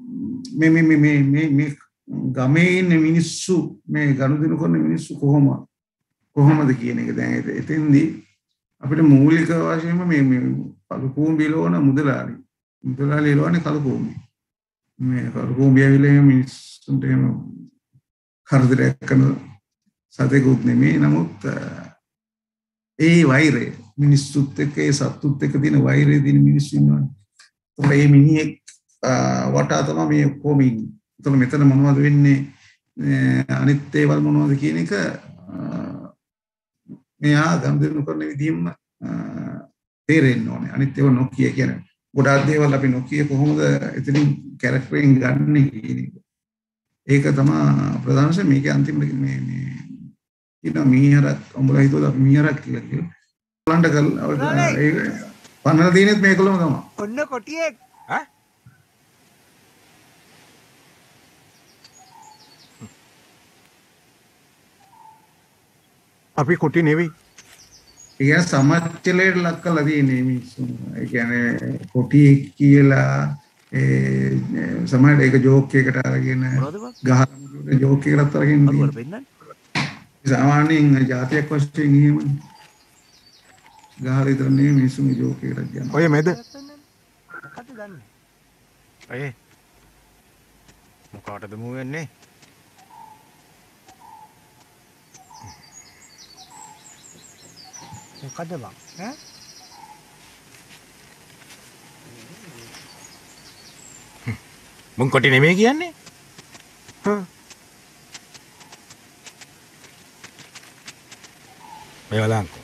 මේ ගමේ ඉන්න මිනිස්සු මේ ගනුදෙනු කරන මිනිස්සු කොහොමද කියන එක. දැන් එතෙන්දී අපිට මූලික වශයෙන්ම මේ කළු කූඹියලෝන මුදලාලි එළවන්නේ කළු කූඹි. මේ කළු කූඹිය ඇවිල්ලා මිනිස්සුන්ට එහෙම කරදරයක් කරන සතෙකුත් නෙමෙයි. නමුත් ඒ වෛරය මිනිස්සුත් එක්ක ඒ සත්තුත් එක්ක තියෙන වෛරය තියෙන මිනිස්සු ඉන්නවනේ. ඒතකොට මේ මිනිහෙක් වටා තමයි මේ ඔක්කොම ඉන්නේ. ඒතකොට මෙතන මොනවද වෙන්නේ? අනිත් ඒවල් මොනවද කියන එක මෙයා ගනුදෙනු කරන විදිහම තේරෙන්න ඕනේ. අනිත් ඒවා නොකිය කියන්නේ ගොඩාක් දේවල් අපි නොකිය කොහොමද එතනින් කැරක්ටරින් ගන්න කියන එක. ඒක තමයි ප්‍රධානම මේකේ අන්තිම මේ කියන මීහරක් උඹලා හිතුවද අපි මීහරක් කියලා. බලන්න කරලා ඒක පන්නලා තියෙනෙත් මේකලම තමයි. ඔන්න කොටියෙක් ඈ අපි කොටි නෙවෙයි. ඒ සමච්චලයට ලක් කරලා තියෙන්නේ මිනිස්සුන්. ඒ කියන්නේ කොටි කියලා සමහරවිට ඒක ජෝක් එකකට අරගෙන ගහන ජෝක් එකකට අරගෙන සාමාන්‍යයෙන් ජාතියක් වශයෙන් එහෙමනේ. ගහලා විතර නෙවෙයි මිනිස්සුන් ජෝක් එකකට කියනවා. ඔය මැද මොකද දන්නේ අය මොකටද මූ වෙන්නේ මොකද බං ඈ මුන් කොටි නෙමෙයි කියන්නේ. මේ වලංකෝ.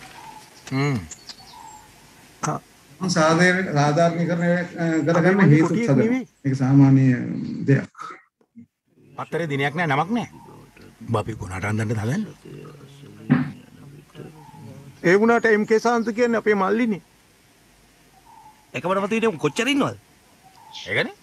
සාධාරණීකරණය කරගන්න හේතුත් හදනවා. ඒක සාමාන්‍ය දෙයක්. පත්තරේ දිනයක් නෑ නමක් නෑ. උඹ අපි කොනට අඳන්න හදන්නේ. ඒ වුණාට MK සාන්ත කියන්නේ අපේ මල්ලිනේ. එකමඩම තියෙන්නේ කොච්චර ඉන්නවද? ඒකනේ.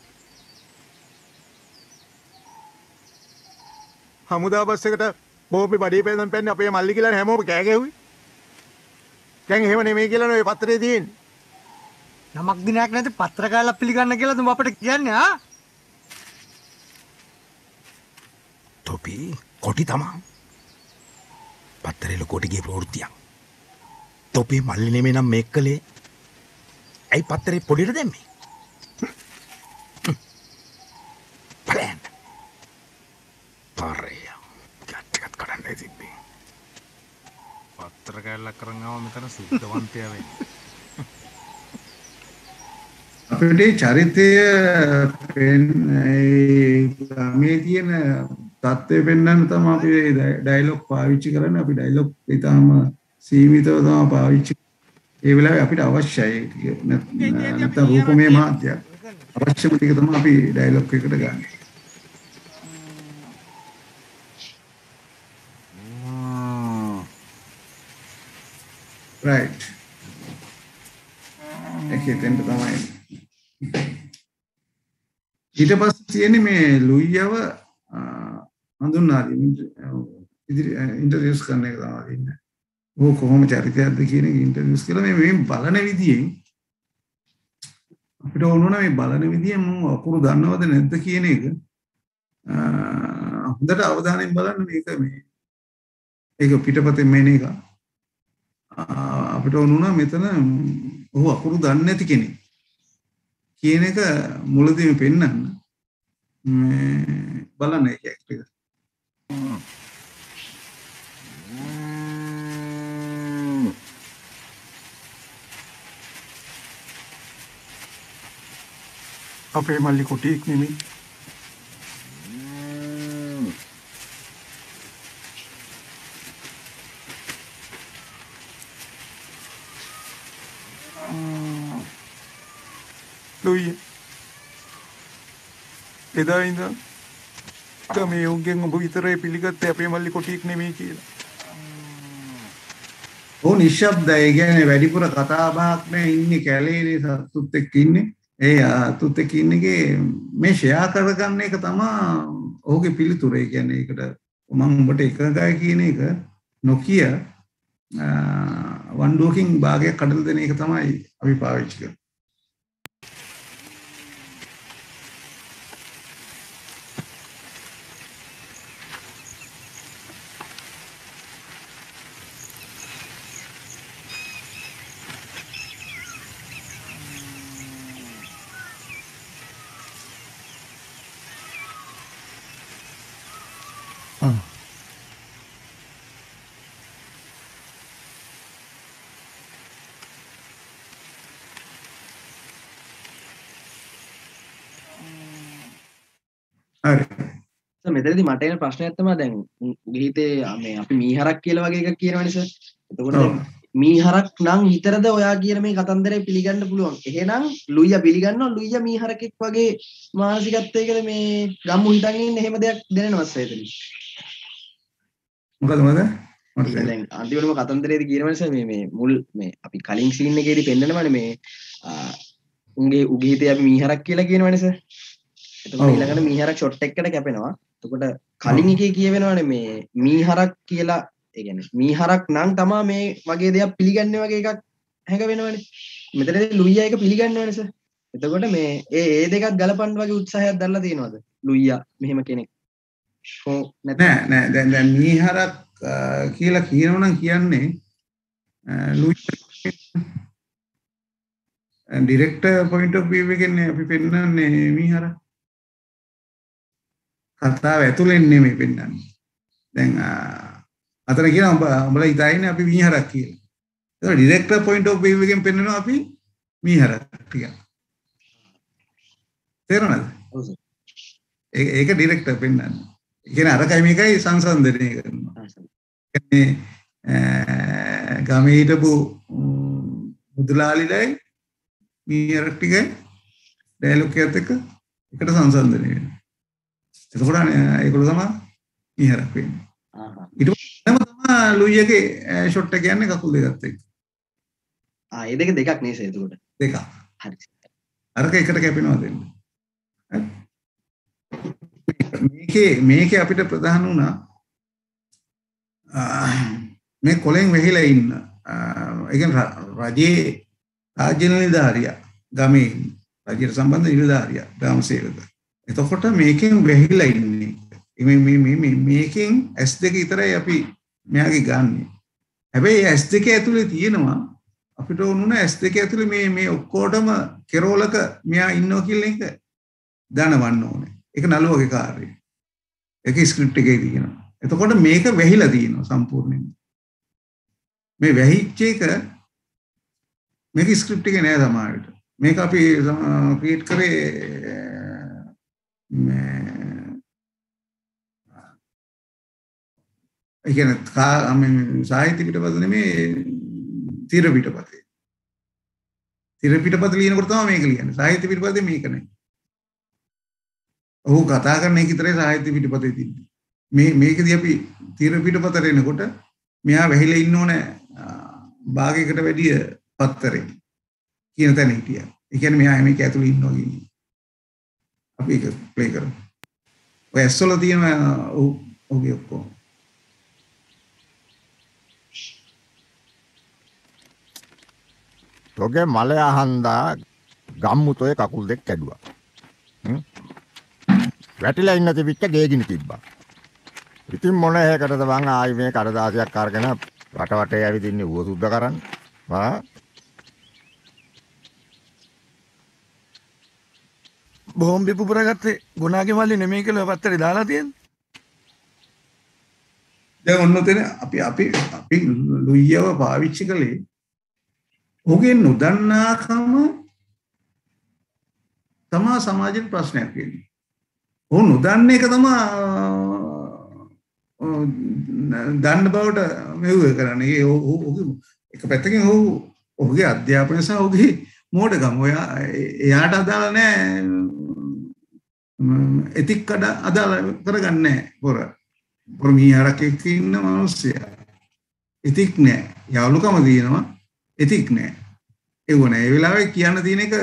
හමුදා බස් එකට බෝම්බේ බඩේ පෙන්නන් පැන්නේ අපේ මල්ලි කියලා හැමෝම කෑ ගැහුවේ. දැන් එහෙම නෙමෙයි කියලා නේ පත්‍රේ තියෙන්නේ. නමක් දිනයක් නැති පත්‍ර කාලා පිළිගන්න කියලා තුඹ අපිට කියන්නේ ආ තොපි කොටි තමා. පත්තරේ ලොකෝටගේ ප්‍රවෘත්තියක්. තොපේ මල්ලි නෙමෙයි නම් මේක කළේ. ඇයි පත්තරේ පොඩියට දැම්මේ? ප්ලෑන්. පාරේ. ගැට්ටකට කඩන්නේ තිබ්බේ. පත්‍ර කැල්ලක් කරන් ආව මෙතන සුද්ධවන්තයා වෙන්නේ. අපේ චරිතය මේ තියෙන තත්ත්වය පෙන්වන්න තමයි අපි ඩයලොග් පාවිච්චි කරන්නේ. අපි ඩයලොග් ඊටාම සීමිතව තමයි පාවිච්චි. ඒ වෙලාවේ අපිට අවශ්‍යයි නැත්නම් රූපමය මාධ්‍යයක්. අවශ්‍යම ටික තමයි අපි ඩයලොග් එකට ගන්න. right. ඒකෙන් තමයි ඊට පස්සේ තියෙන්නේ මේ ලුයියව හඳුන්වා දීම ඉදිරි ඉන්ටර්වියුස් කරන එක තමයි ඉන්නේ. ඕක කොහොම චරිතයක්ද කියන එක ඉන්ටර්වියුස් කියලා මේ බලන විදියෙන් අපිට ඕනෝන මේ බලන විදියෙන් මම අකුරු දන්නවද නැද්ද කියන එක හොඳට අවධානයෙන් බලන්න මේක ඒක පිටපතෙන් මේන එක අපිට ඕනුණා මෙතන ඔහු අකුරු දන්නේ නැති කෙනෙක් කියන එක මුලදීම පෙන්නන්න බලන්න ඒක ඇක්ට් එක. අපේ මල්ලි කොටියෙක් නෙමෙයි. ලුයි එදා ඉඳන් ගමේ උන්ගෙන් ඔබ විතරයි පිළිගත්තේ අපේ මල්ලි කොටියෙක් නෙමෙයි කියලා. ඕ නිශ්ශබ්දයි. ඒ කියන්නේ වැඩිපුර කතා බහක් නෑ. ඉන්නේ කැලේනේ සතුත් එක්ක ඉන්නේ. ඒ අතුත් එක්ක ඉන්නේගේ මේ ෂෙයා කරගන්න එක තමයි ඔහුගේ පිළිතුර. ඒ කියන්නේ ඒකට මම උඹට එකගයි කියන එක නොකිය වන්ඩුවකින් භාගයක් කඩලා දෙන එක තමයි අපි පාවිච්චි කරන්නේ. මෙතනදී මට එන ප්‍රශ්නයක් තමයි දැන් උගේ හිතේ මේ අපි මීහරක් කියලා වගේ එකක් කියනවනේ සර්. එතකොට දැන් මීහරක් නම් විතරද ඔයා කියන මේ කතන්දරේ පිළිගන්න පුළුවන්. එහෙනම් ලුයියා පිළිගන්නවා ලුයියා මීහරකෙක් වගේ මානසිකත්වයකද මේ ගම්මු හිතන් ඉන්නේ එහෙම දෙයක් දැනෙනවද සර් එතන? මොකද දැන් අන්තිමටම කතන්දරේදී කියනවනේ සර් මේ මුල් මේ අපි කලින් සීන් එකේදී පෙන්නනවනේ මේ උගේ හිතේ අපි මීහරක් කියලා කියනවනේ සර්. එතකොට ඊළඟට මීහරක් ෂොට් එකකට කැපෙනවා. එතකොට කලින් එකේ කියවෙනවනේ මේ මීහරක් කියලා ඒ කියන්නේ මීහරක් නම් තමා මේ වගේ දෙයක් පිළිගන්නේ වගේ එකක් හැඟවෙනවනේ. මෙතනදී ලුයියා එක පිළිගන්නවනේ සර්. එතකොට මේ ඒ දෙකක් ගලපන්න වගේ උත්සාහයක් දැල්ලා තියෙනවද? ලුයියා මෙහෙම කෙනෙක්. නෑ දැන් මීහරක් කියලා කියනවනම් කියන්නේ ලුයියා ඩිරෙක්ටර් පොයින්ට් ඔෆ් view එකෙන් අපි පෙන්නන්නේ මීහරක්. කතාව ඇතුලෙන් නෙමෙයි පෙන්නන්නේ. දැන් අතන කියනවා උඹලා හිතන්නේ අපි මීහරක් කියලා. ඒක ඩිරෙක්ටර් පොයින්ට් ඔෆ් view එකෙන් පෙන්නනවා අපි මීහරක් කියලා. තේරුණාද? ඔව් සර්. ඒක ඩිරෙක්ටර් පෙන්නන්නේ. ඒ කියන්නේ අරකයි මේකයි සංසන්දනය කරනවා. ගමේ හිටපු මුදලාලිලයි මීහරක් ටිකයි ඩයලොග් එකත් එක්ක එකට සංසන්දනය වෙනවා. එතකොට ඒගොල්ලෝ තමයි මීහරක් වෙන්නේ. ඊට පස්සේ තමයි ලුයියාගේ ෂොට් එක කියන්නේ කකුල් දෙකත් එක්ක. ඒ දෙක දෙකක් නේද එතකොට? දෙකක්. හරි. අරක එකට කැපෙනවා දෙන්න. මේකේ අපිට ප්‍රධාන වුණා මේ කොලෙන් වෙහිලා ඉන්න ඒ කියන්නේ රජයේ රාජ්‍ය නිලධාරියා ගමේ රජයට සම්බන්ධ නිලධාරියා ග්‍රාම සේවක. එතකොට මේකෙන් වෙහිලා ඉන්නේ. මේකෙන් S2 විතරයි අපි මෙයාගේ ගන්නෙ. හැබැයි S2 ඇතුලේ තියෙනවා අපිට ඕනුන S2 ඇතුලේ මේ ඔක්කොටම කෙරෝලක මෙයා ඉන්නවා කියලා එක දැනවන්න ඕනේ. ඒක නළුවගේ කාර්යය. ඒක ස්ක්‍රිප්ට් එකේ තියෙනවා. එතකොට මේක වැහිලා තියෙනවා සම්පූර්ණයෙන්ම. මේ වැහිච්ච එක මේක ස්ක්‍රිප්ට් එකේ නෑ සමහරවිට. මේක අපි ක්‍රියේට් කරේ ඒ කියන්නේ සාහිත්‍ය පිටපත නෙමේ තිර පිටපතේ. තිර පිටපත ලියනකොට තමයි මේක ලියන්නේ. සාහිත්‍ය පිටපතේ මේක නෑ. ඔහු කතා කරන එක විතරයි සාහිත්‍ය පිටපතේ තින්නේ. මේකදී අපි තිර පිටපතට එනකොට මෙයා වැහිලා ඉන්න ඕනේ භාගයකට වැඩිය පත්තරේ කියන තැන හිටියා. ඒ කියන්නේ මෙයා මේක ඇතුළේ ඉන්නවා කියන්නේ. අපි ඒක ප්ලේ කරමු. ඔය ඇස්වල තියෙන ඔහුගේ ඔක්කොම. තෝගේ මලය අහන්දා ගම්මුතෝය කකුල් දෙක කැඩුවා. වැටිලා ඉන්න තිබිච්ච ගේගිනි තිබ්බා. ඉතින් මොන හේකටද බං ආයි මේ කඩදාසියක් අරගෙන වටේ ඇවිදින්නේ ඌව සුද්ධ කරන්න. බෝම්බේ පුපුරගත්තේ ගුණාගේ මල්ලි නෙමෙයි කියලා පත්තරේ දාලා තියෙන්නේ. දැන් ඔන්න තේන අපි ලුයියව පාවිච්චි කළේ ඔහුගේ නොදන්නාකම තමා සමාජෙට ප්‍රශ්නයක් වෙන්නේ. ඔහු නොදන්න එක තමා දන්න බවට මෙව්ව කරන්නේ. ඒ එක පැත්තකින් ඔහුගේ අධ්‍යාපනය සහ ඔහුගේ මෝඩකම. එයාට අදාළ නැහැ එතික් කඩ අදාළ කරගන්නේ නැහැ. පොර මීහරක් එක්ක ඉන්න මිනිස්සයා එතික් නැහැ. යාළුකම තියෙනවා එතික් නැහැ. ඒව නැහැ. ඒ වෙලාවේ කියන්න තියෙන එක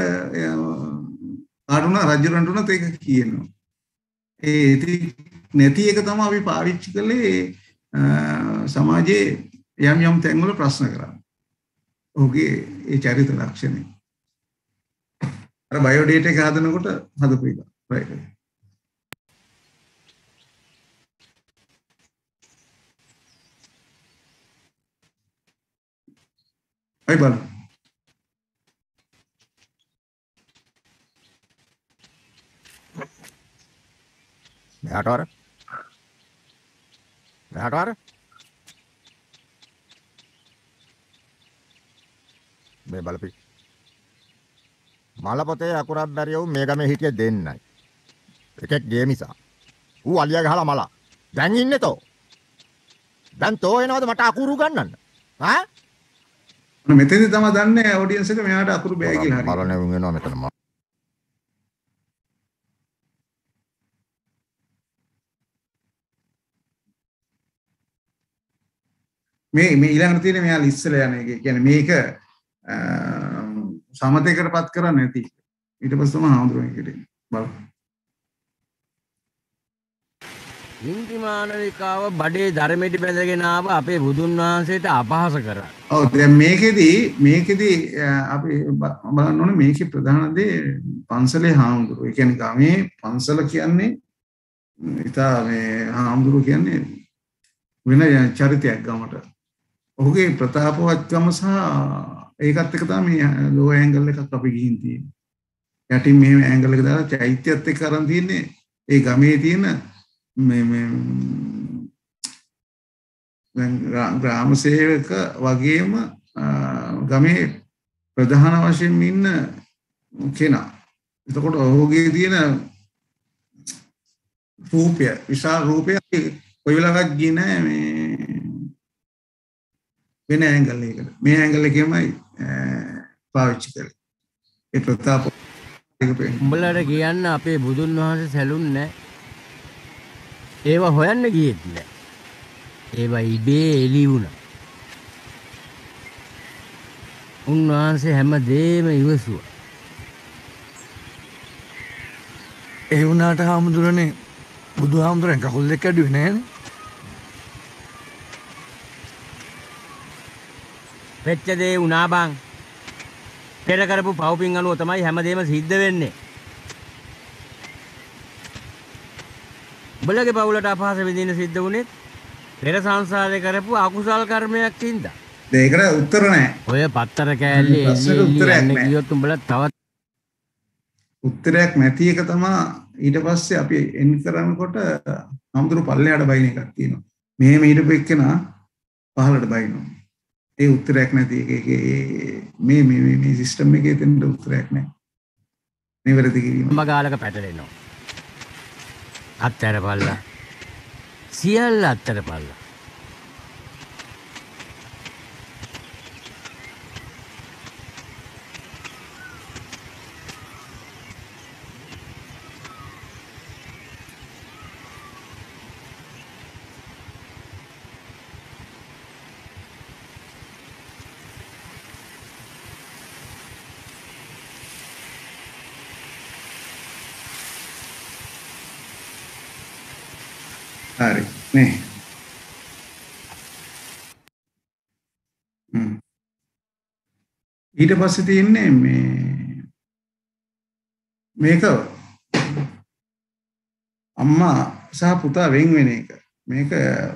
ආරුණ රජුරන්ට උනත් ඒක කියනවා. ඒ එතික් නැති එක තමයි අපි පාවිච්චි කළේ සමාජයේ යම් තැන්වල ප්‍රශ්න කරන්නේ. ඔහුගේ ඒ චරිත ලක්ෂණය. අර බයෝඩේටා එක හදනකොට හදපු එක. රයිට්. අය බලන්න. මෙහාට වර. මේ බලපි. මල පොතේ අකුරක් බැරියව මේ ගමේ හිටිය දෙන්නයි. එකෙක් ගේමිසා. ඌ අලියා ගහලා මලා. දැන් ඉන්නේ තෝ. දැන් තෝ එනවද මට අකුරු ගන්නන්න? ආ? මෙතනදී තමයි දන්නේ ඔඩියන්ස් එක මෙයාට අකුරු බෑ කියලා හරි. මල නෙවුම් වෙනවා මෙතන. මේ ඊළඟට තියෙන මෙයාලා ඉස්සෙල්ලා යන එක. ඒ කියන්නේ මේක සමතේකටපත් කරන්නේ නැති. ඊට පස්සේ තමයි හාමුදුරුවෝ කියන්නේ. බලන්න. ඉන්දිමානවිකාව බඩේ ධර්මයට බැඳගෙන ආව අපේ බුදුන් වහන්සේට අපහාස කරා. ඔව් දැන් මේකෙදි අපි බලන්න ඕනේ මේකේ ප්‍රධාන දේ පන්සලේ හාමුදුරුවෝ. ඒ කියන්නේ ගමේ පන්සල කියන්නේ ඉතා මේ හාමුදුරුවෝ කියන්නේ වෙන චරිතයක් ගමට. ඔහුගේ ප්‍රතාපවත්කම සහ ඒකත් එක තමයි මේ ලෝ ඇන්ගල් එකක් අපි ගිහින් තියෙන්නේ. යටින් මෙහෙම ඇන්ගල් එක දාලා චෛත්‍යයත් එක්ක අරන් තියෙන්නේ ඒ ගමේ තියෙන ග්‍රාම සේවක වගේම ගමේ ප්‍රධාන වශයෙන් ඉන්න කෙනා. එතකොට ඔහුගේ තියෙන රූපය විශාල රූපයක් කොයි වෙලාවක ගියේ නෑ මේ වෙන ඇන්ගල් එකකට. මේ ඇන්ගල් එකේමයි පාවිච්චි කරේ. ඒ ප්‍රතාප උඹලට කියන්න අපේ බුදුන් වහන්සේ සැලුන්නේ ඒවා හොයන්න ගියෙත් නෑ. ඒවා ඉබේ එළි වුණා. උන්වහන්සේ හැමදේම ඉවසුවා. ඒ වුණාට හාමුදුරනේ බුදුහාමුදුරන් කකුල් දෙක කැඩුවේ නෑනේ. වෙච්ච දේ වුණා බං. පෙර කරපු පව්පින් අනුව තමයි හැමදේම සිද්ධ වෙන්නේ. උඹලගේ පවුලට අපහාස විඳින්න සිද්ධ වුණේ පෙර සංසාරේ කරපු අකුසල් කර්මයක් හින්දා. ඒකට උත්තර නැහැ. ඔය පත්තර කෑල්ලේ එන්නේ කියොත් උඹලා තවත් උත්තරයක් නැති එක තමයි ඊට පස්සේ අපි එන් කරනකොට අමුතුරු පල්ලෙහාට බයින එකක් තියෙනවා. මෙහෙම ඊටපු එක්කෙනා පහළට බයිනවා. ඒ උත්තරයක් නැති එකේ මේ සිස්ටම් එකේ තියෙන උත්තරයක් නැහැ. නිවැරදි කිරීම. මගාලක පැටලෙනවා. අත්තර පල්ලා. සියල්ල අත්තර පල්ලා. හරි නේ. ඊට පස්සේ තියෙන්නේ මේක අම්මා සහ පුතා වෙන් වෙන එක. මේක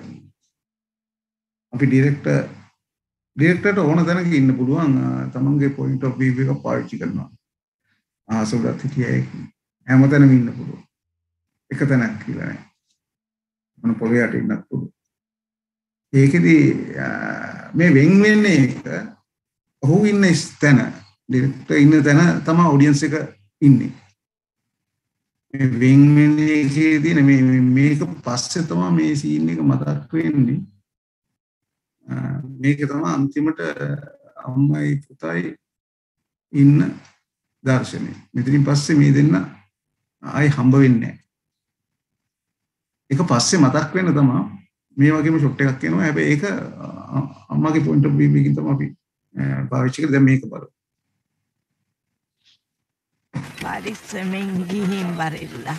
අපි ඩිරෙක්ටර්ට ඕන තැනක ඉන්න පුළුවන් තමන්ගේ පොයින්ට් ඔෆ් view එක පාවිච්චි කරනවා. ආසුරත් හිටියයි හැමතැනම ඉන්න පුළුවන්. එක තැනක් කියලා නෑ. මොන පොළේ යට ඉන්නත් පුළුවන්. ඒකෙදි මේ වෙන් වෙන්නේ එක ඔහු ඉන්න තැන ඩිරෙක්ටර් ඉන්න තැන තමයි ඔඩියන්ස් එක ඉන්නේ. මේ වෙන් වෙන්නේ එකේ තියෙන මේක පස්සේ තමයි මේ සීන් එක මතක් වෙන්නේ. මේක තමයි අන්තිමට අම්මයි පුතයි ඉන්න දර්ශනය. මෙතනින් පස්සේ මේ දෙන්න ආයි හම්බ වෙන්නේ නැහැ. ඒක පස්සේ මතක් වෙන තමයි මේ වගේම ෂොට් එකක් එනවා. හැබැයි ඒක අම්මාගේ පොයින්ට් ඔෆ් view එකකින් තමයි අපි පාවිච්චි කරලා දැන් මේක බලමු. පරිස්සමෙන් ගිහින් බරෙල්ලා.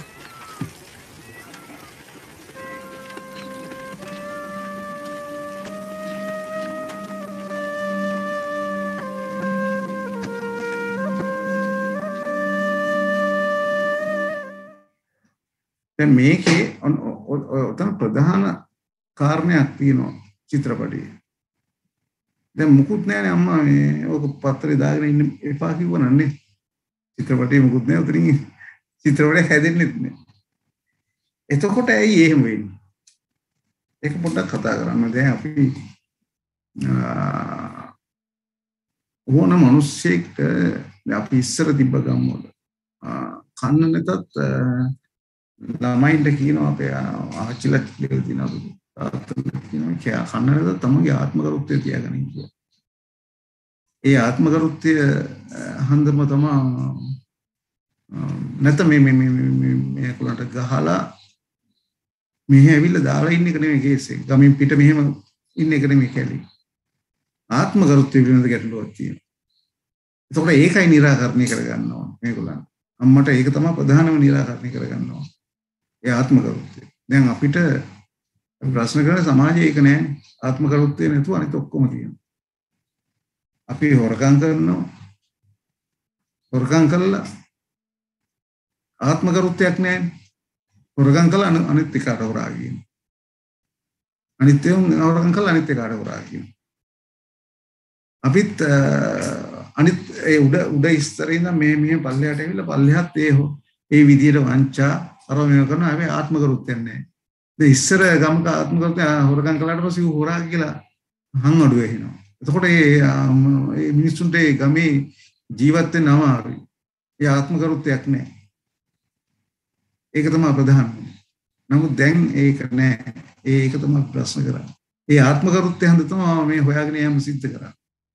දැන් මේකේ ඔතන ප්‍රධාන කාරණයක් තියෙනවා චිත්‍රපටයේ. දැන් මුකුත් නැහැනේ අම්මා මේ ඔක පත්‍රේ දාගෙන ඉන්න එපා කිව්වනන්නේ. චිත්‍රපටයේ මුකුත් නැහැ උතරින් චිත්‍රපටය හැදෙන්නෙත් නැහැ. එතකොට ඇයි එහෙම වෙන්නේ? ඒක පොඩ්ඩක් කතා කරන්න. දැන් අපි ඕන මිනිස්සෙක්ට අපි ඉස්සර තිබ්බ ගම්වල කන්න නැතත් ළමයින්ට කියනවා අපේ ආච්චිලා කියලා දිනවලු තාත්තලා කියනවා කියා කන්නරද තමගේ ආත්මගරුත්වය තියාගන්න කියලා. ඒ ආත්මගරුත්වය හන්දම තමයි නැත්නම් මේ කුලන්ට ගහලා මෙහෙ ඇවිල්ලා දාලා ඉන්න එක නෙමෙයි කේස් එක. ගමින් පිට මෙහෙම ඉන්න එක නෙමෙයි කැලේ. ආත්මගරුත්වය පිළිබඳ ගැටලුවක් තියෙනවා. එතකොට ඒකයි निराකරණය කරගන්න ඕන මේගොල්ලන්. අම්මට ඒක තමයි ප්‍රධානම निराකරණය කරගන්න ඕන. ඒ ආත්මගරුත්වය. දැන් අපිට ප්‍රශ්න කරන සමාජයේ ඒක නෑනේ. ආත්මගරුත්වය නැතුව අනිත් ඔක්කොම තියෙනවා. අපි හොරකම් කරනවා. හොරකම් කළා ආත්මගරුත්වයක් නෑනේ. හොරකම් කළා අනිත් එකට හොරා කියනවා. අනිත් ඒවා හොරකම් කළා අනිත් එකට හොරා කියනවා. අපිත් අනිත් ඒ උඩ ඉස්තරේ ඉඳන් මේ පල්ලෙහාට ඇවිල්ලා පල්ලෙහාත් ඒ විදියට වංචා අර මේව කරන හැබැයි ආත්මගරුත්වයක් නැහැ. දැන් ඉස්සර ගමක ආත්මගරුත්වය හොරකම් කළාට පස්සේ ඌ හොරා කියලා හං අඩුව එනවා. එතකොට මේ මිනිස්සුන්ට ඒ ගමේ ජීවත් වෙන්න අමාරුයි. ඒ ආත්මගරුත්වයක් නැහැ. ඒක තමයි ප්‍රධානම. නමුත් දැන් ඒක නැහැ. ඒක තමයි ප්‍රශ්න කරන්නේ. ඒ ආත්මගරුත්වය හන්ද තමයි මේ හොයාගෙන යෑම සිද්ධ කරන්නේ.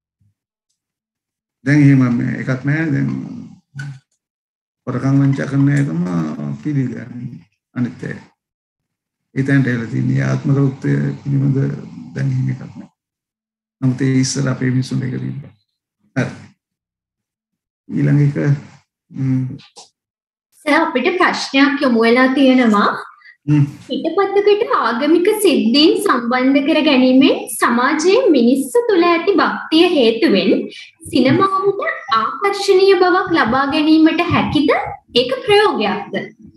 දැන් එහෙම එකක් නැහැ. දැන් හොරකම් වංචා කරන එක තමයි පිළිගන්නේ. අනිත් ඒ එතෙන්ට එලා තියෙන ආත්මගරුත්වය පිළිබඳ දැන් එහෙම එකක් නැහැ. නමුත් ඒ ඉස්සර අපේ මිනිස්සුන්ට ඒක තිබ්බා. හරි. ඊළඟ එක අපිට ප්‍රශ්නයක් යොමු වෙලා තියෙනවා. පිටපතකට ආගමික සිද්ධීන් සම්බන්ධ කර ගැනීමෙන් සමාජයේ මිනිස්සු තුළ ඇති භක්තිය හේතුවෙන් සිනමාවට ආකර්ෂණීය බවක් ලබා ගැනීමට හැකිද? ඒක ප්‍රයෝගයක්ද?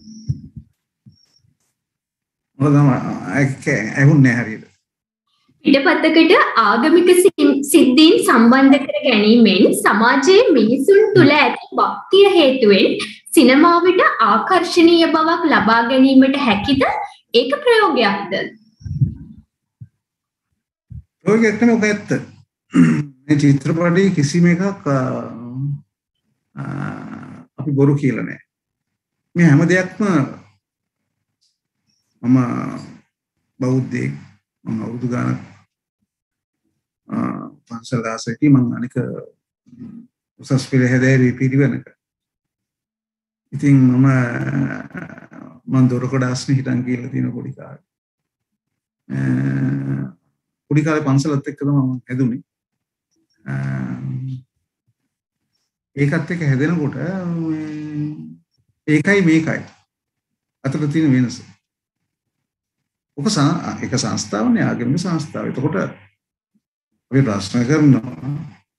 ඇහුන්නේ හරියට. පිටපතකට ආගමික සිද්ධීන් සම්බන්ධ කර ගැනීමෙන් සමාජයේ මිනිසුන් තුළ ඇති භක්තිය හේතුවෙන් සිනමාවට ආකර්ෂණීය බවක් ලබා ගැනීමට හැකිද? ඒක ප්‍රයෝගයක්ද? ප්‍රයෝගයක් නෙවෙයි ඇත්ත. මේ චිත්‍රපටයේ කිසිම එකක් අපි බොරු කියලා නැහැ. මේ හැම දෙයක්ම මම බෞද්ධයෙක් මම අවුරුදු ගානක් පන්සල් දාසකී මම අනික උසස් පෙළ හැදෑරී පිරිවෙනක. ඉතින් මම දොරකඩ ආස්නේ හිටන් කියලා තියෙන පොඩි කාලේ. පොඩි කාලේ පන්සලත් එක්ක තමයි මම හැදුනේ. ඒකත් එක්ක හැදෙනකොට ඒකයි මේකයි අතර තියෙන වෙනස. ඔක එක සංස්ථාවනේ ආගමික සංස්ථාව. එතකොට අපි ප්‍රශ්න කරනවා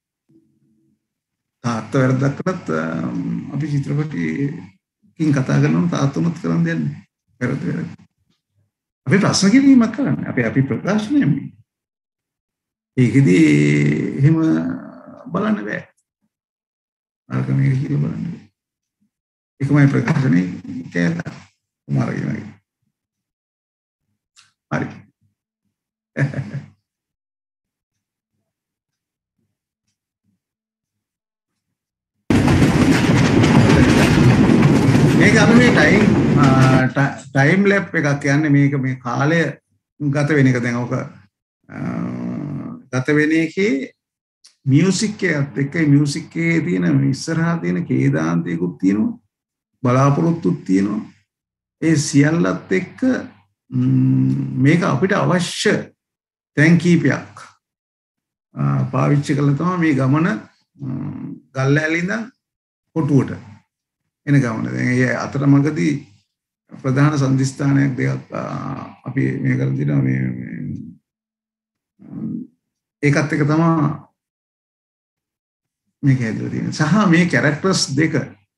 තාත්ත වැරද්දක් කළත් අපි චිත්‍රපටයකින් කතා කරනවා තාත්තමත් කරන් දෙන්නේ වැරද්ද. අපි ප්‍රශ්න කිරීමක් කරන්නේ. අපි ප්‍රකාශනය මේ. ඒකෙදි එහෙම බලන්න බෑ. අරක මේක කියලා බලන්න බෑ. ඒකමයි ප්‍රකාශනේ කියලා මාර්ගයයි. හරි. මේක අපි මේ ටයිම් ලැප් එකක් කියන්නේ මේක මේ කාලය ගත වෙන එක. දැන් ඔක ගත වෙන එකේ මියුසික් එකත් එක්ක මියුසික් එකේ තියෙන ඉස්සරහා තියෙන කේදාන්තයකුත් තියෙනවා, බලාපොරොත්තුත් තියෙනවා. ඒ සියල්ලත් එක්ක මේක අපිට අවශ්‍ය තැන් කීපයක් පාවිච්චි කළා තමයි මේ ගමන ගල්ලෑලේ ඉඳන් කොටුවට එන ගමන. දැන් ඒ අතරමඟදී ප්‍රධාන සම්දිස්ථානයක් දෙකක් අපි මේ කරලා තියෙනවා. මේ ඒකත් එක තමයි මේක හැදලා තියෙන්නේ. සහ මේ කැරක්ටර්ස් දෙක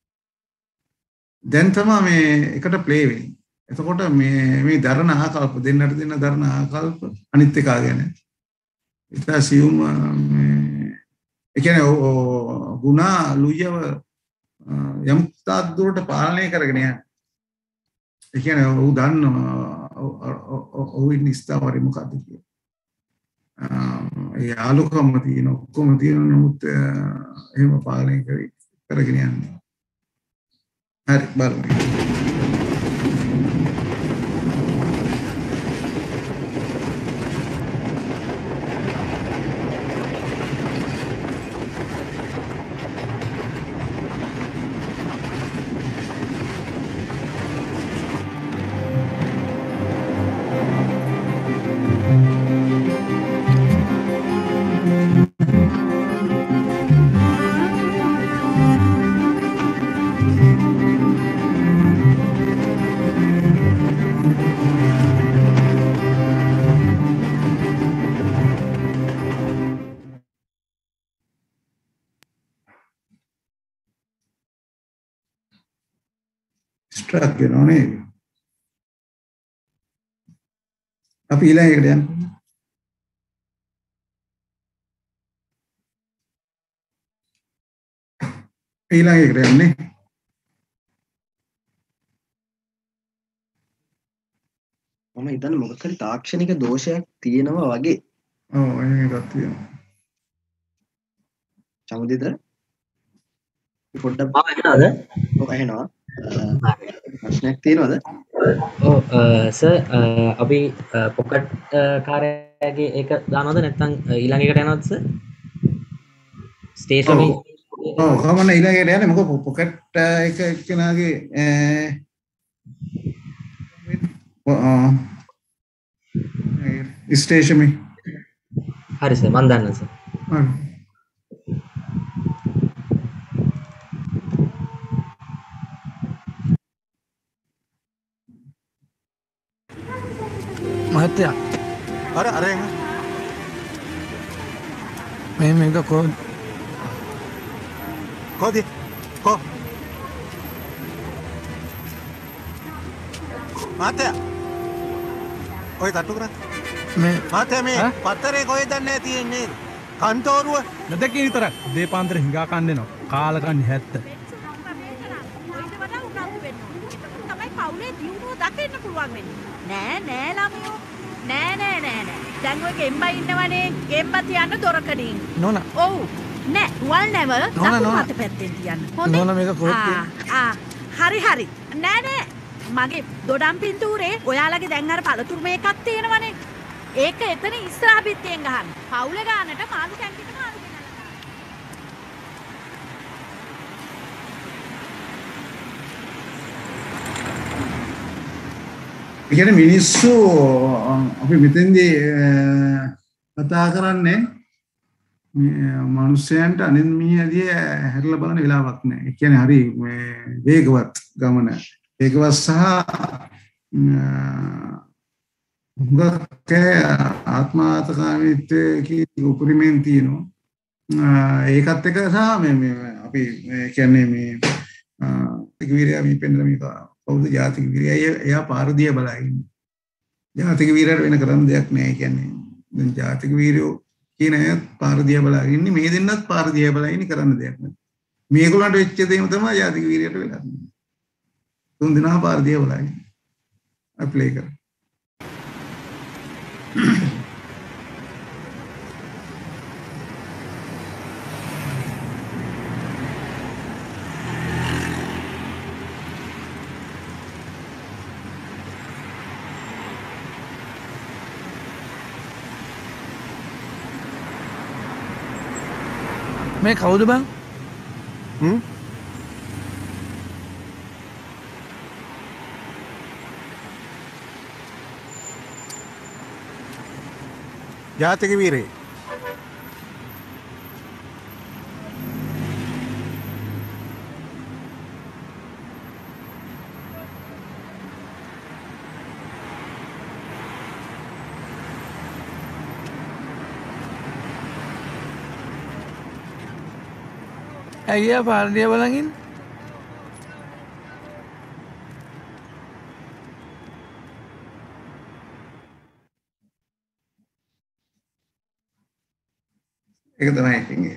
දැන් තමයි මේ එකට ප්ලේ වෙන්නේ. එතකොට මේ දරණ ආකල්ප දෙන්නට දෙන්න දරණ ආකල්ප අනිත් එක ගැන ඊට සියුම් ඒ කියන්නේ ගුණා ලුයව යම් තාක් දුරට පාලනය කරගෙන යන. ඒ කියන්නේ ਉਹ දන්නවා ਉਹ ඉන්න ස්ථාවරි මොකද්ද කියලා. ඒ ආලෝකම තියෙන ඔක්කොම තියෙන නමුත් එහෙම පාලනය කරගෙන යන්නේ. හරි බලමු. ස්ට්‍රක් වෙනවා නේද? අපි ඊළඟට යන්න. ඊළඟට යන්නේ. මම හිතන්නේ මොකක් හරි තාක්ෂණික දෝෂයක් තියෙනවා වගේ. ඔව් එහෙම එකක් තියෙනවා. චමුදිත පොඩ්ඩක් ඇහෙනවද? ඔව් ඇහෙනවා. ප්‍රශ්නයක් තියෙනවද? ඔව් සර් අපි පොකට් කාර්යයේ ඒක දානවද නැත්නම් ඊළඟ එකට යනවද සර්? ස්ටේෂනරි ඔව් කමන්න ඊළඟට යන්නේ මොකද පොකට් එක එක්කෙනාගේ ස්ටේෂනරි හරි සර් මම දන්නවා සර්. මහත්තයා අර මේ මේක කොහොමද කො මාතයා ඔය තට්ටු කරා මේ මාතයා මේ පත්තරේ කොහෙද නැහැ තියෙන්නේ කන්තෝරුව නැදකින් විතරක් දීපාන්තර හිඟා කන්නේනවා කාලකන්නේ 70 පවුලේ දියුණුව දකින්න පුළුවන් වෙන්නේ. නෑ ළමයෝ. නෑ. දැන් ඔය ගෙම්බයි ඉන්නවනේ. ගෙම්බ තියන්න දොරකඩින්. නෝනා. ඔව්. නෑ වල් නැව. දකුණු අත පැත්තෙන් තියන්න. හොඳේ. නෝනා මේක කොහෙද? හරි. නෑ. මගේ දොඩම් පින්තූරේ ඔයාලගේ දැන් අර පළතුරු මේකක් තියෙනවනේ. ඒක එතන ඉස්සරහ පිටියෙන් ගහන්න. පවුල ගානට මාළු කැම්පිට මාළු ගෙනල්ලා. ඒ කියන්නේ මිනිස්සු අපි මෙතෙන්දී කතා කරන්නේ මිනිස්යන්ට අනිත් මිනිහදී හැරලා බලන වෙලාවක් නැහැ. ඒ කියන්නේ හරි මේ වේගවත් ගමන. වේගවත් සහ මුගක ආත්මාර්ථකාමීත්වයේ උපරිමයෙන් තියෙනවා. ඒකත් එක සහ මේ අපි කියන්නේ මේ තිගවිරයා මේ පෙන්නන මේක කවුද ජාතික වීරයා එයා පාරදිය බලා ඉන්නේ. ජාතික වීරයාට වෙන කරන්න දෙයක් නැහැ කියන්නේ. දැන් ජාතික වීරයෝ කියන අය පාරදිය බලා ඉන්නේ මේ දෙන්නත් පාරදිය බලා ඉන්නේ කරන්න දෙයක් නැහැ. මේගොල්ලන්ට වෙච්ච දේම තමයි ජාතික වීරයාට වෙලා තියෙන්නේ. තුන් දෙනා පාරදිය බලා ඉන්නේ. අප්ලයි කර. මේ කවුද බං? ජාතික වීරේ ඇයියා පාරදිය බලන් ඉන්නේ? ඒක තමයි ඉතින්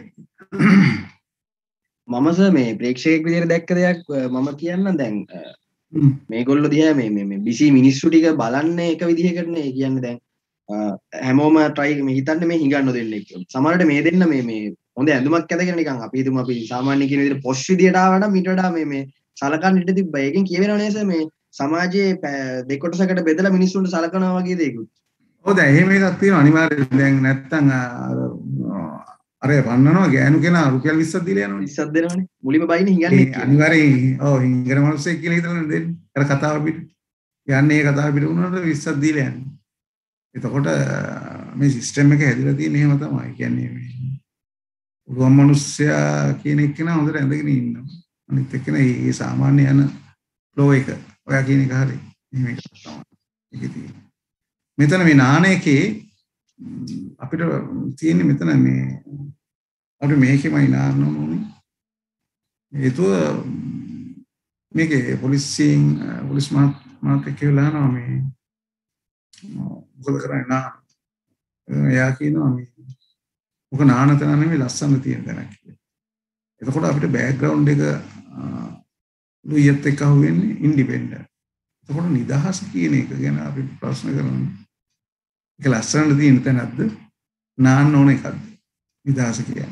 මම සර් මේ ප්‍රේක්ෂකයෙක් විදිහට දැක්ක දෙයක් මම කියන්නම් දැන් මේගොල්ලෝ දිහා මේ බිසි මිනිස්සු ටික බලන්නේ එක විදිහකටනේ කියන්නේ දැන් හැමෝම try මේ හිතන්නේ මේ හිඟන්න දෙන්නේ කියලා. සමහරවිට මේ දෙන්න මේ හොඳ ඇඳුමක් ඇඳගෙන නිකන් අපි හිතමු අපි සාමාන්‍ය කියන විදිහට පොෂ් විදියට ආවනම් ඊට වඩා මේ සලකන්න ඉඩ තිබ්බා. ඒකෙන් කියවෙනව නේද මේ සමාජයේ දෙකොටසකට බෙදලා මිනිස්සුන්ට සලකනවා වගේ දේකුත්. ඔව් දැන් එහෙම එකක් තියෙනවා අනිවාර්යයෙන්. දැන් නැත්තම් අර වන්නනවා ගෑනු කෙනා රුපියල් 20ක් දීලා යනවනේ. 20ක් දෙනවනේ. මුලින්ම බයින්නේ හිඟන්නේ කියලා. අනිවාර්යයෙන් ඔව් හිඟන මිනිස්සෙක් කියලා හිතලා දෙන්නේ. අර කතාව පිට. යන්නේ ඒ කතාව පිට වුණාට 20ක් දීලා යන්නේ. එතකොට මේ සිස්ටම් එක හැදිලා තියෙන එහෙම තමයි. කියන්නේ මේ උගම් මිනිස්සයා කියන එක්කෙනා හොඳට ඇඳගෙන ඉන්නවා. අනිත් එක්කෙනා මේ සාමාන්‍ය යන ෆ්ලෝ එක. ඔයා කියන එක හරි. එහෙම එකක් තමයි. ඒකේ තියෙන්නේ. මෙතන මේ නාන එකේ අපිට තියෙන්නේ මෙතන මේ අපිට මේකෙමයි නාන්න ඕනේ. ඒතුව මේකේ පොලිසියෙන් පොලිස් මහත්තයෙක් කියලා අහනවා මේ මොකද කරන්නේ නා එයා කියනවා මේ මොක නාන තැන නෙමෙයි ලස්සන තියෙන තැනක් කියලා. එතකොට අපිට බෑග්ග්‍රවුන්ඩ් එක ලුයියත් එක්ක අහුවෙන්නේ ඉන්ඩිපෙන්ඩන්ට්. එතකොට නිදහස කියන එක ගැන අපි ප්‍රශ්න කරනවා. ඒක ලස්සනට තියෙන තැනක්ද නාන්න ඕන එකක්ද නිදහස කියන්නේ.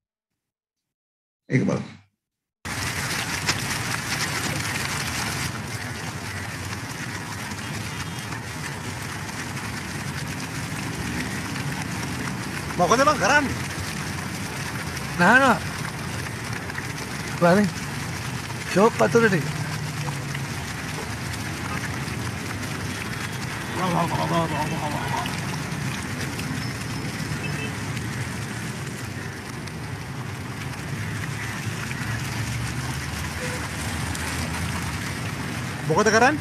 ඒක බලන්න. මොකද බං කරන්නේ? නානවා. බලන්න. ෂෝප් පතුරට. මොකද කරන්නේ?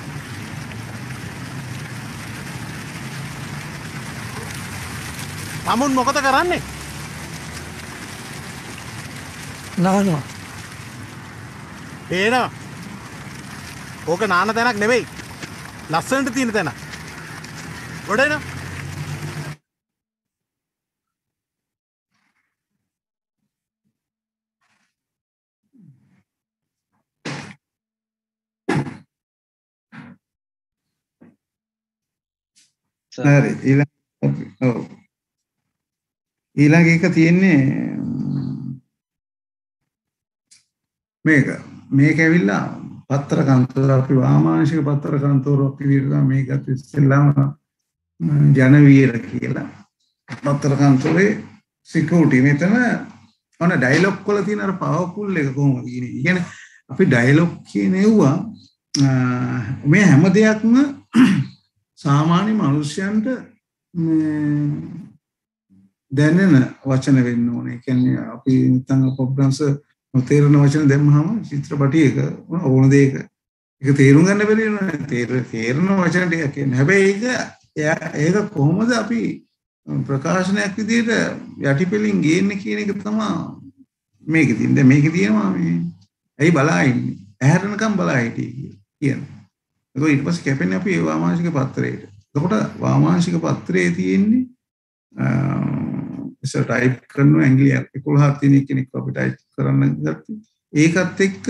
තමුන් මොකද කරන්නේ? නානවා. පේනවා. ඕක නාන තැනක් නෙවෙයි. ලස්සනට තියෙන තැන. ගොඩ එනවා. හරි ඊළඟ එක තියෙන්නේ මේක ඇවිල්ලා පත්තර කන්තෝර අපි වාමාංශික පත්තර කන්තෝරක් විදිහට මේකත් ඉස්සෙල්ලාම ජනවීර කියලා පත්තර කන්තෝරේ සිකියුරිටි මෙතන ඔන්න ඩයලොග් වල තියෙන අර පවර්ෆුල් එක කොහොමද කියන්නේ අපි ඩයලොග් කියනෙව්වා මේ හැම දෙයක්ම සාමාන්‍ය මිනිස්යන්ට දැනෙන වචන වෙන්න ඕනේ. කියන්නේ අපි නිකන් ප්‍රොබ්ලම්ස් නොතේරෙන වචන දැම්මහම චිත්‍රපටියක ඕන දෙයක ඒක තේරුම් ගන්න බැරි වෙනවා. තේරෙන වචන ටික කියන්නේ. හැබැයි ඒක කොහොමද අපි ප්‍රකාශනයක් විදිහට යටිපෙලින් ගේන්නේ කියන එක තමයි මේකේ තියෙන්නේ. දැන් මේකේ තියෙනවා මේ ඇයි බලා ඉන්නේ? ඇහැරෙනකම් බලා හිටියේ කියන්නේ. ඒක ඊට පස්සේ කැපෙන්නේ අපි වාමාංශික පත්‍රයට. එතකොට වාමාංශික පත්‍රයේ තියෙන්නේ ඉස්සර ටයිප් කරන ඇඟිලි 11ක් තියෙන කෙනෙක් අපි ටයිප් කරන්න ගත්තා. ඒකත් එක්ක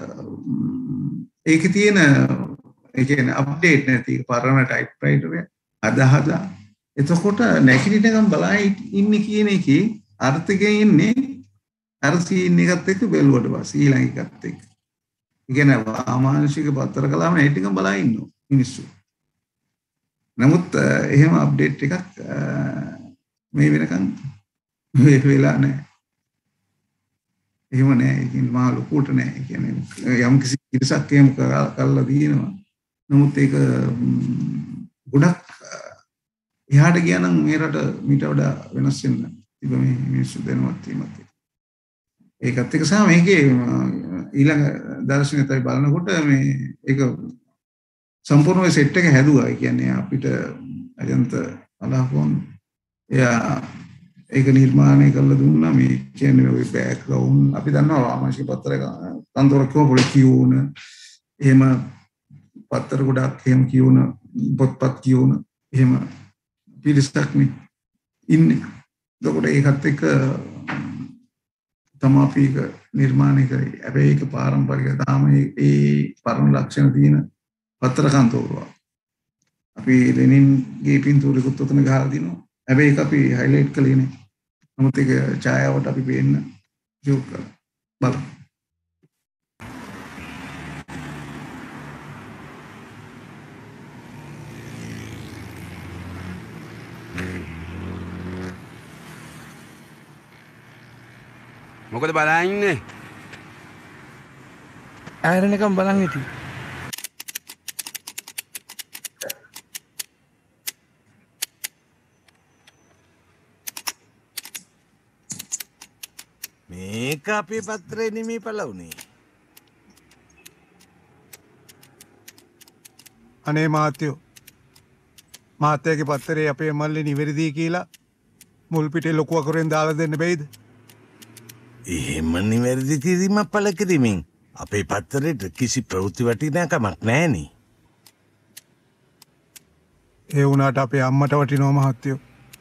ඒකේ තියෙන ඒ කියන්නේ අප්ඩේට් නැති පරණ ටයිප්රයිටර් එක හදා එතකොට නැගිටිනකම් බලා ඉන්නේ කියන එකේ අර්ථකය ඉන්නේ අර සීන් එකත් එක්ක බැලුවට පස්සේ ඊළඟ එකත් එක්ක. ඒ කියන්නේ වාමාංශික පත්‍ර කලාම නැගිටිනකම් බලා ඉන්නවා මිනිස්සු. නමුත් එහෙම අප්ඩේට් එකක් මේ වෙනකන් වෙලා නැහැ. එහෙම නැහැ. ඒ කියන්නේ මා ලොකුට නැහැ. ඒ කියන්නේ යම් කිසි ඉරසක් එහෙම කරලා දිනනවා. නමුත් ඒක ගොඩක් එහාට ගියා නම් මේ රට මීට වඩා වෙනස් වෙන්න තිබ්බ මේ මිනිස්සු දැනුවත් වීමත් ඒකත් එක්ක සම මේකේ ඊළඟ දර්ශනය තමයි බලනකොට මේ ඒක සම්පූර්ණ සෙට් එක හැදුවා. ඒ කියන්නේ අපිට අජන්ත අලහපොන් එයා ඒක නිර්මාණය කරලා දුන්නා. මේ කියන්නේ ඔය බෑග්ග්‍රවුන්ඩ් අපි දන්නවා වාමාංශික පත්‍ර තන්තර කියවල කියවන එහෙම පත්‍ර ගොඩක් එහෙම කියවන පොත්පත් කියවන එහෙම පිරිසක්නේ ඉන්නේ. එතකොට ඒකත් එක්ක තමයි අපි ඒක නිර්මාණය කරේ. හැබැයි ඒක පාරම්පරික තාම ඒ පරණ ලක්ෂණ තියෙන පත්‍ර කන්තෝරුවක්. අපි ලෙනින්ගේ පින්තූරෙකුත් උතන ගහලා දිනවා. හැබැයි ඒක අපි හයිලයිට් කළේ නේ. නමුත් ඒක ඡායාවට අපි පේන්න ජූම් කරලා බලමු. මොකද බලා ඉන්නේ? ඇහැරෙනකම් බලන් හිටියේ. මේක අපේ පත්‍රේ නෙමෙයි පළවුනේ. අනේ මහත්තයෝ මහත්තයාගේ පත්තරේ අපේ මල්ලි නිවැරදි කියලා මුල් පිටේ ලොකු අකුරෙන් දාලා දෙන්න බැයිද? එහෙම නිවැරදි කිරීමක් පළ කිරීමෙන් අපේ පත්තරේට කිසි ප්‍රවෘත්ති වටිනාකමක් නැහැනේ. ඒ වුණාට අපේ අම්මට වටිනවා මහත්තයෝ.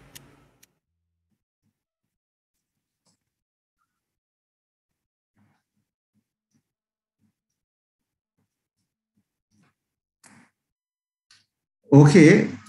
ඕකේ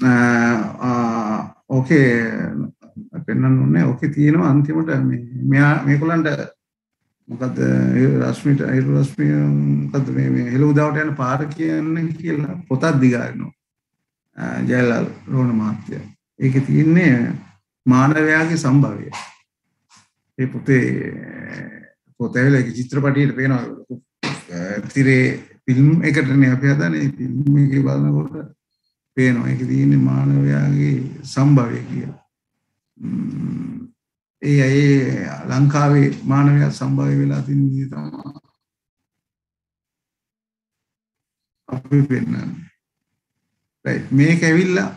ඕකේ පෙන්වන්න ඕනේ. ඕකේ තියෙනවා අන්තිමට මේගොල්ලන්ට මොකද්ද රශ්මිට රශ්මිය මොකද්ද මේ හෙළ උදාවට යන පාර කියන්නේ කියලා පොතක් දිගාරිනවා. ජයලාල් රෝණ මහත්තයා. ඒකේ තියෙන්නේ මානවයාගේ සම්භවය. ඒ පොතේ ඒක චිත්‍රපටියට පේනවා. තිරේ ෆිල්ම් එකටනේ අපි හදන්නේ. ෆිල්ම් එකේ බලනකොට පේනවා. ඒකේ තියෙන්නේ මානවයාගේ සම්භවය කියලා. ඒ ලංකාවේ මානවයා සම්භවය වෙලා තියෙන විදිහ තමයි අපි පෙන්නන්නේ. right මේක ඇවිල්ලා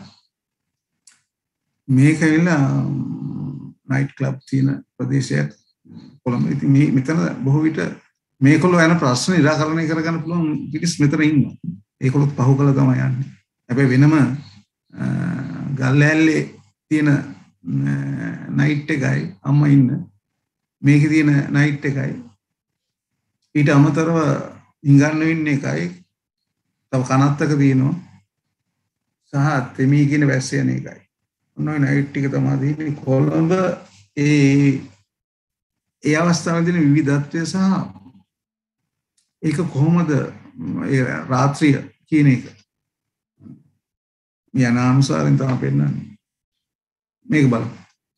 නයිට් ක්ලබ් තියෙන ප්‍රදේශයක් කොළඹ. ඉතින් මේ මෙතන බොහෝ විට මේකලෝ යන ප්‍රශ්න निराකරණය කරගන්න පුළුවන් පිටිස් මෙතන ඉන්නවා. ඒකලොත් පහු කළා තමයි යන්නේ. හැබැයි වෙනම ගල්ලෑල්ලේ තියෙන නයිට් එකයි අම්මා ඉන්න මේකේ තියෙන නයිට් එකයි ඊට අමතරව ඉංගන්න වෙන්නේ එකයි තව කනත්තක තියෙනවා සහ තෙමී කියන වැස්ස යන එකයි. ඔන්න ඔය නයිට් ටික තමයි තියෙන්නේ කොළඹ. ඒ අවස්ථාවේදී විවිධත්වය සහ ඒක කොහොමද ඒ රාත්‍රිය කියන එක යනානුසාරයෙන් තමයි පෙන්නන්නේ. මේක බලන්න.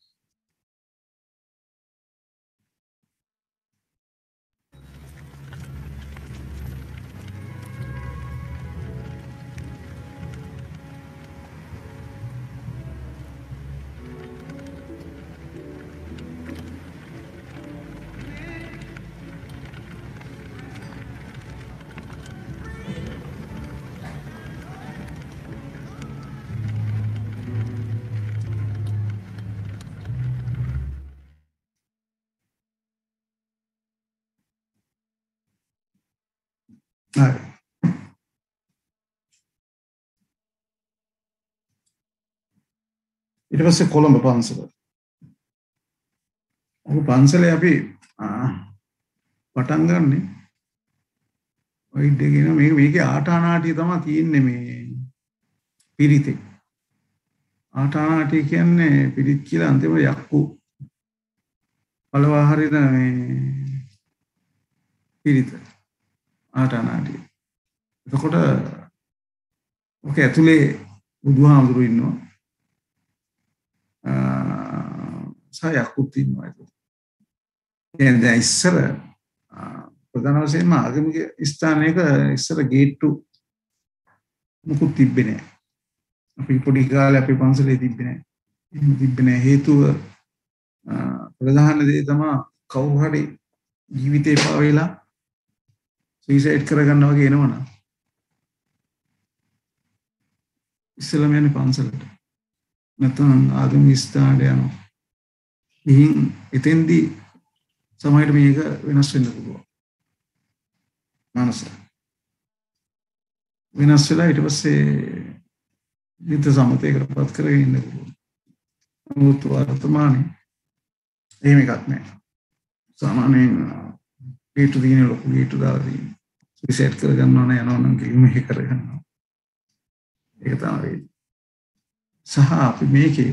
ඊට පස්සේ කොළඹ පන්සල. ඔය පන්සලේ අපි පටන් ගන්නෙ වයිඩ් එකේ මේකේ ආටානාටිය තමයි තියෙන්නේ මේ පිරිතේ. ආටානාටිය කියන්නේ පිරිත් කියලා අන්තිම යක්කු පළවා හරින මේ පිරිත ආටානාටිය. එතකොට ඔක ඇතුලේ බුදුහාමුදුරු ඉන්නවා. සයකුත් ඉන්නවා ඒක. දැන් ඉස්සර ප්‍රධාන වශයෙන්ම ආගමික ස්ථානයක ඉස්සර ගේට්ටු මුකුත් තිබ්බේ නැහැ. අපි පොඩි කාලේ අපි පන්සලේ තිබ්බේ නැහැ. එහෙම තිබ්බේ නැහැ. හේතුව ප්‍රධාන දේ තමයි කවුරු හරි ජීවිතේ පාවෙලා සුයිසයිඩ් කරගන්න වගේ එනවනම් ඉස්සෙල්ලාම යන්නේ පන්සලට. නැත්නම් ආගමික ස්ථානයට යනවා. ඉතින් එතෙන්දී සමහරට මේක වෙනස් වෙන්න පුළුවන්. මානස වෙනස් වෙලා ඊට පස්සේ විත සමතේකටපත් කරගෙන ඉන්න පුළුවන්. නමුත් වර්තමානයේ එහෙම එකක් නැහැ. සාමාන්‍යයෙන් ගේට්ටු දිනේ ලොකු ගේට්ටු දාලා තියෙනවා. සුයිසයිඩ් කරගන්නවා නම් යනවා නම් කිලිම එක කරගන්නවා. ඒක තමයි. සහ අපි මේකේ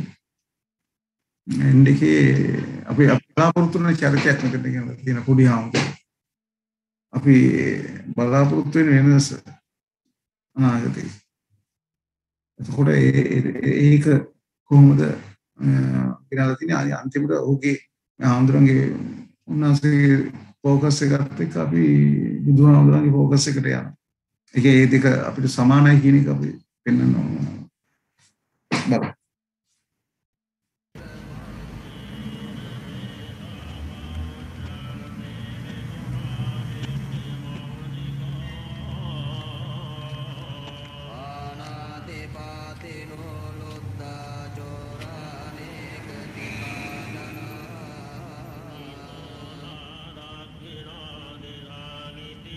එන්ඩකේ අපි බලාපොරොත්තු වෙන චරිතයක් මෙතන තියෙන පොඩි හාමුදුරුවෝ. අපි බලාපොරොත්තු වෙන වෙනස අනාගතේ. එතකොට ඒක කොහොමද කියලා තියෙන අන්තිමට ඔහුගේ හාමුදුරන්ගේ උන්වහන්සේගේ ફોකස් එකත් එක්ක අපි බුදුහාමුදුරන්ගේ ફોකස් එකට යනවා. ඒ දෙක අපිට සමානයි කියන එක අපි පෙන්වන්න ඕන. බලන්න.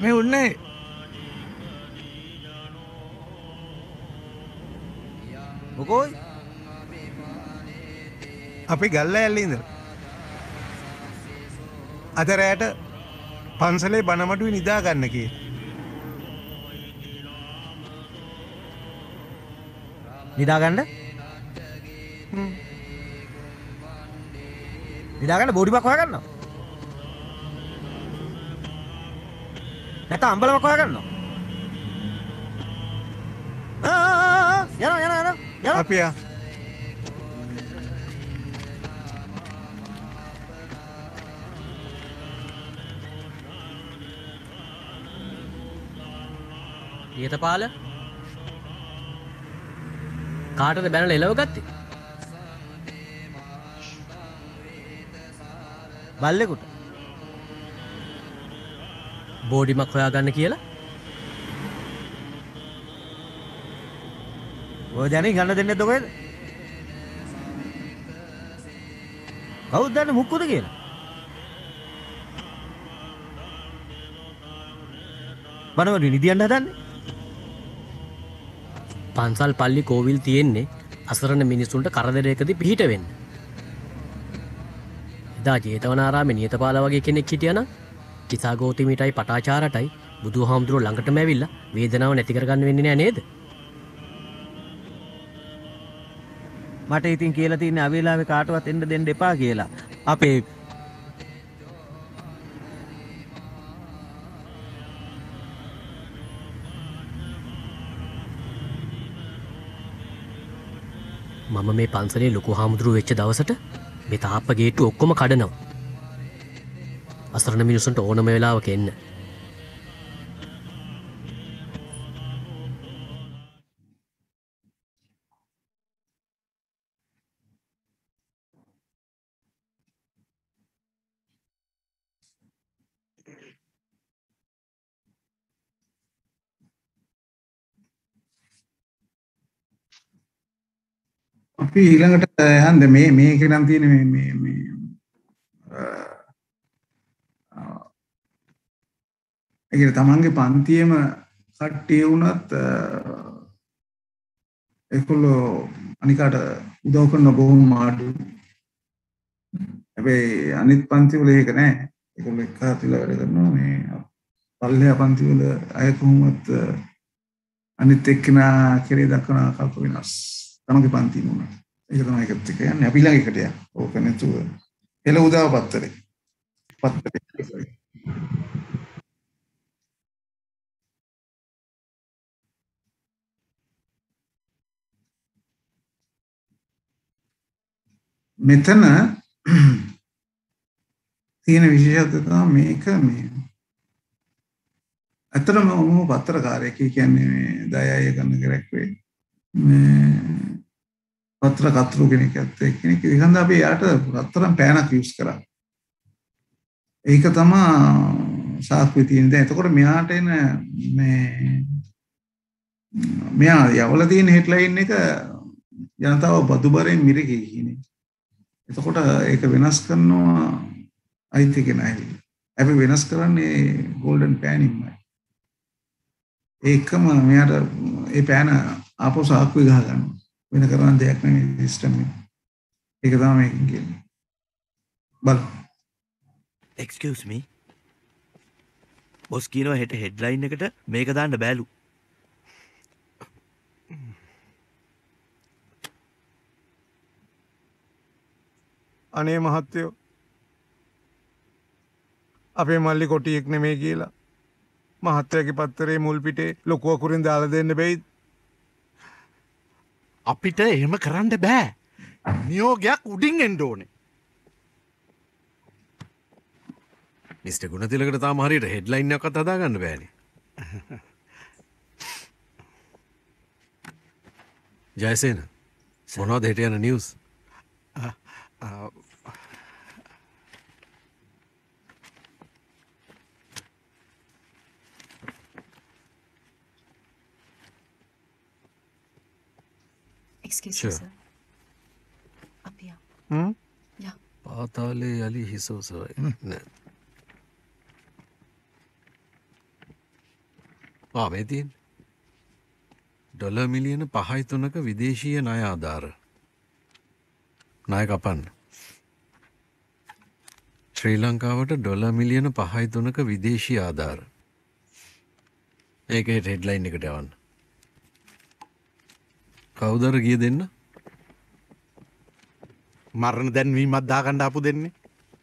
මේ උන්නේ මොකෝයි අපි ගල්ල ඇල්ලේ ඉඳලා අද රැයට පන්සලේ බණමඩුවේ නිදා ගන්න කියලා. නිදාගන්න නිදාගන්න බෝඩිමක් හොයාගන්නවා නැත්නම් අම්බලමක් හොයාගන්නවා යනවා අපි යා ඊතපාල කාටද බැනලා එලව ගත්තේ? බල්ලෙකුට. බෝඩිමක් හොයාගන්න කියලා? ඔය දැනින් ගන්න දෙන්නේ නැද්ද කොහෙද? කවුද දන්නේ මුක්කුද කියලා? බනවලු නිදියන්න හදන්නේ? පන්සල් පල්ලි කෝවිල් තියෙන්නේ අසරණ මිනිසුන්ට කරදරයකදී පිහිට වෙන්න. එදා ජේතවනාරාමේ නියතපාල වගේ කෙනෙක් හිටියනම් කිසා ගෞතමීටයි පටාචාරටයි බුදුහාමුදුරුවෝ ළඟටම ඇවිල්ලා වේදනාව නැති කරගන්න වෙන්නේ නෑ නේද? මට ඉතින් කියලා තියෙන්නේ අවේලාවේ කාටවත් එන්න දෙන්න එපා කියලා. අපේ මම මේ පන්සලේ ලොකු හාමුදුරුවෝ වෙච්ච දවසට මේ තාප්ප ගේට්ටු ඔක්කොම කඩනවා. අසරණ මිනිසුන්ට ඕනම වෙලාවක එන්න. අපි ඊළඟට යන්න මේක නම් තියෙන මේ ඒකේ තමන්ගේ පන්තියේම කට්ටිය වුණත් ඒගොල්ලෝ අනිකාට උදව් කරන බොහොම අඩුයි. හැබැයි අනිත් පන්ති වල ඒක නෑ. ඒගොල්ලෝ එක්කහතිලා වැඩ කරනවා. මේ පල්ලෙහා පන්ති වල අය කොහොමත් අනිත් එක්කෙනා කෙරේ දක්වන ආකල්ප වෙනස්. තමන්ගේ පන්තියම උනා. ඒක තමයි එකත් එක යන්නේ. අපි ළඟ එකට යන්න. ඕක නැතුව එළ උදාව පත්තරේ. මෙතන තියෙන විශේෂත්වය තමයි මේක මේ අතරම මොම පත්‍රකාරයෙක් කියන්නේ මේ දයාය කරන කෙනෙක් වෙයි. මේ පත්‍ර කතරු කෙනෙක් ඇත්තේ කෙනෙක්. ඒකඳ අපි යාට අතරම් පෑනක් යූස් කරා. ඒක තමයි සාක්කුවේ තියෙන දේ. එතකොට මෙයාට එන මෙයා යවල තියෙන හෙඩ්ලයින් එක ජනතාව බදුබරෙන් මිරිකී කියන්නේ. එතකොට ඒක වෙනස් කරනවා අයිති කෙනා. අපි වෙනස් කරන්නේ ගෝල්ඩන් පෑනින්මයි. ඒකම මෙයාට ඒ පෑන ආපහු සාක්කුවේ ගහ ගන්නවා. වෙන කරන්න දෙයක් නෙමෙයි සිස්ටම් එක. ඒක තමයි මේකෙන් කියන්නේ. බල. එක්ස්කියුස් මී. බොස් කියනවා හෙට හෙඩ්ලයින් එකට මේක දාන්න බෑලු. අනේ මහත්තයෝ අපේ මල්ලි කොටියෙක් නෙමෙයි කියලා මහත්තයාගේ පත්තරේ මුල් පිටේ ලොකු අකුරින් දාලා දෙන්න බැයිද? අපිට එහෙම කරන්න බෑ. නියෝගයක් උඩින් එන්න ඕනේ. මිස්ටර් ගුණතිලකට තාම හරියට හෙඩ්ලයින් එකක්වත් හදාගන්න බෑනේ. ජයසේන මොනවද හෙට යන news? Excuse Sure. me, sir. Up here. Yeah. පාතාලේ යලි හිසෝසවයි නෑ. මේ තියෙන්නේ. ඩොලර් මිලියන 5.3ක විදේශීය ණය ආධාර. ණය කපන්න. ශ්‍රී ලංකාවට ඩොලර් මිලියන 5.3ක විදේශීය ආධාර. ඒකේ හෙඩ්ලයින් එකට යවන්න. කවුදර ගිය දෙන්න? මරණ දැන්වීමක් දාගන්න ආපු දෙන්නේ.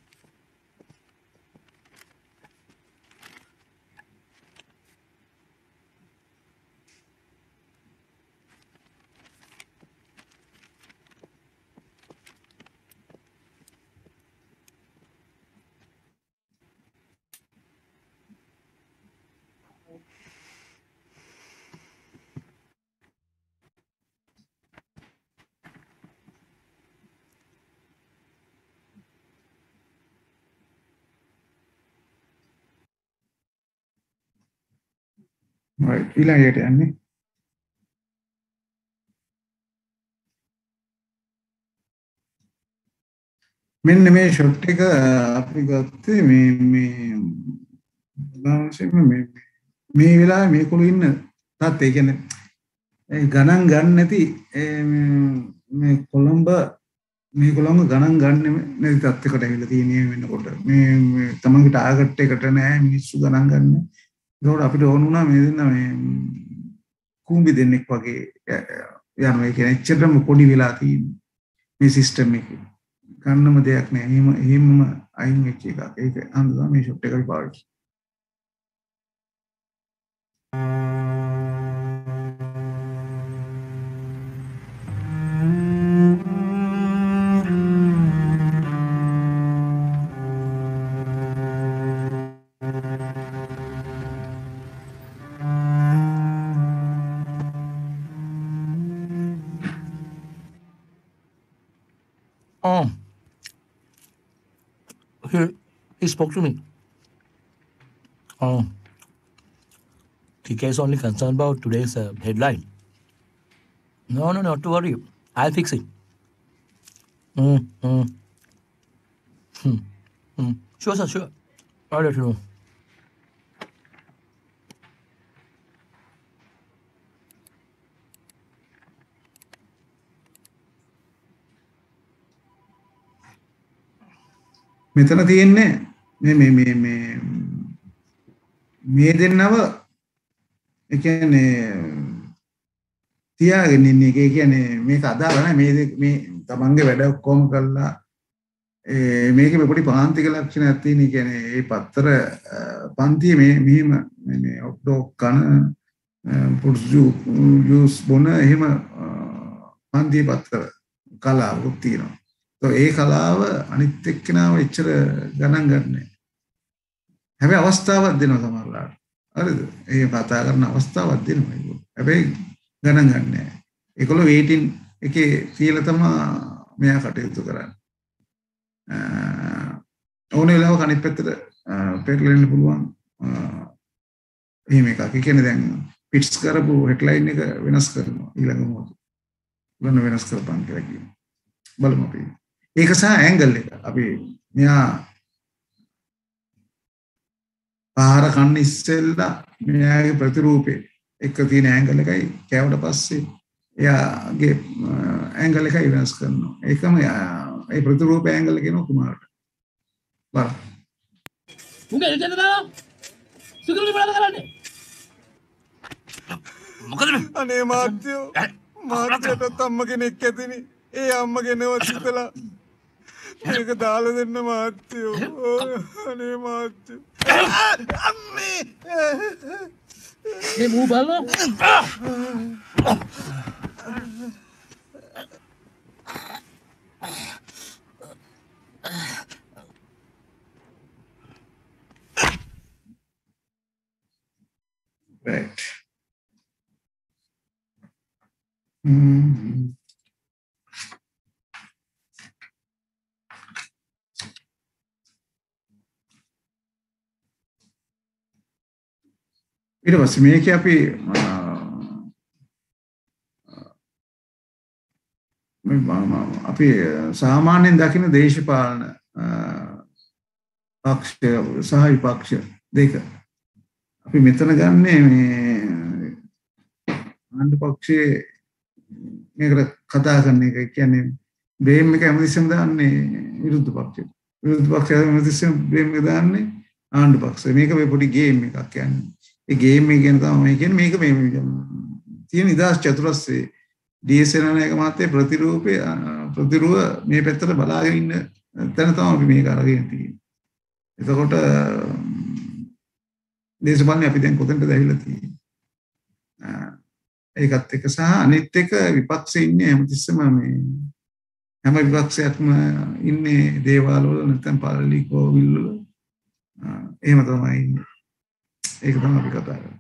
right ඊළඟට යන්නේ මෙන්න මේ ෂොට් එක අපි ගත්තේ මේ වෙලාවේ මේකොළු ඉන්න තාත් ඒ කියන්නේ ගණන් ගන්න නැති මේ කොළඹ මේගොල්ලෝම ගණන් ගන්න නැති තත්යකට ඇවිල්ලා තියෙන්නේ වෙනකොට මේ තමන්ගේ ටාගට් එකට නෑ මිනිස්සු ගණන් ගන්න. ඒකෝට අපිට ඕන වුණා මේ දෙන්න මේ කුඹි දෙන්නෙක් වගේ යනවා. ඒ කියන්නේ එච්චරම පොඩි වෙලා තියෙන මේ සිස්ටම් එකේ ගන්නම දෙයක් නෑ. එහෙමම අයින් වෙච්ච එකක්. ඒක අන්දා මේ ෂොට් එක පාවිච්චි. He spoke to me. TK is only concerned about today's headline. No, not to worry. I'll fix it. Sure, sir, sure. I'll let you know. මෙතන තියෙන්නේ මේ දෙන්නව ඒ කියන්නේ තියාගෙන ඉන්නේ. ඒ කියන්නේ මේක අදාළ නැහැ. මේ තමන්ගේ වැඩ ඔක්කොම කළා මේකේ පොඩි පාන්තික ලක්ෂණයක් තියෙන. ඒ කියන්නේ මේ පත්තර පන්තියේ මෙහෙම මේ ඔක්ඩෝ කන පුරුසු ජූස් බොන එහෙම පන්තියේ පත්තර කලාවක් තියෙනවා. ඒ කලාව අනිත් එක්කෙනාව එච්චර ගණන් ගන්නෑ. හැබැයි අවස්ථාවක් දෙනවා සමහරවිට. හරිද? ඒ කතා කරන අවස්ථාවක් දෙනවා ඒගොල්ලෝ. හැබැයි ගණන් ගන්නෑ. ඒගොල්ලෝ වේටින් එකේ තියලා තමයි මෙයා කටයුතු කරන්නේ. ඕන වෙලාවක අනිත් පැත්තට පෙරලෙන්න පුළුවන්. එහෙම එකක්. ඒ කියන්නේ දැන් පිට්ස් කරපු හෙඩ්ලයින් එක වෙනස් කරනවා ඊළඟ මොහොත. වෙනස් කරපන් කියලා කියනවා. බලමු අපි. ඒක සහ ඇන්ගල් එක අපි මෙයා පාර කන්න ඉස්සෙල්ලා මෙයාගේ ප්‍රතිරූපේ එක තියෙන ඇන්ගල් එකයි කැවට පස්සේ එයාගේ ඇන්ගල් එකයි වෙනස් කරනවා. ඒකම ඒ ප්‍රතිරූපේ ඇන්ගල් එක කියනවා කුමාරට. බලන්න. මුගේ එතන දාලා සිකුරුටි බලන්න කරන්නේ. මොකද අනේ මාත්‍යෝ මාත්‍යට අම්ම කෙනෙක් ඇතිනේ. ඒ අම්මගේ නෙවත් හිතලා මේක දාලා දෙන්න මාත්‍යෝ. අනේ මාත්‍යෝ අම්මේ මේ මූ බලන්න. Right. ඊට පස්සේ මේකේ අපි සාමාන්‍යයෙන් දකින දේශපාලන පක්ෂ සහ විපක්ෂ දෙක අපි මෙතන ගන්නේ මේ ආණ්ඩු පක්ෂයේ මේකට කතා කරන එක. කියන්නේ බ්‍රේම් එක හැමතිස්සෙම දාන්නේ විරුද්ධ පක්ෂයට. විරුද්ධ පක්ෂය හැමතිස්සෙම බ්‍රේම් එක දාන්නේ ආණ්ඩු පක්ෂය. මේක මේ පොඩි ගේම් එකක් කියන්නේ. ඒ ගේම් එක ගැන තමයි කියන්නේ මේක මේ තියෙන නිදහස් චතුරස්‍රයේ ඩීඑස් නායක මහත්තයා ප්‍රතිරුව මේ පැත්තට බලාගෙන ඉන්න තැන තමයි අපි මේක අරගෙන තියෙන්නේ. එතකොට දේශපාලනේ අපි දැන් කොතනද ඇවිල්ලා තියෙන්නේ? ඒකත් එක සහ අනිත් එක විපක්ෂයේ ඉන්නේ හැමතිස්සෙම මේ හැම විපක්ෂයක්ම ඉන්නේ දේවාල වල නැත්නම් පාර්ලි කෝවිල් වල. එහෙම තමයි ඉන්නේ. ඒක තමයි අපි කතා කරන්නේ.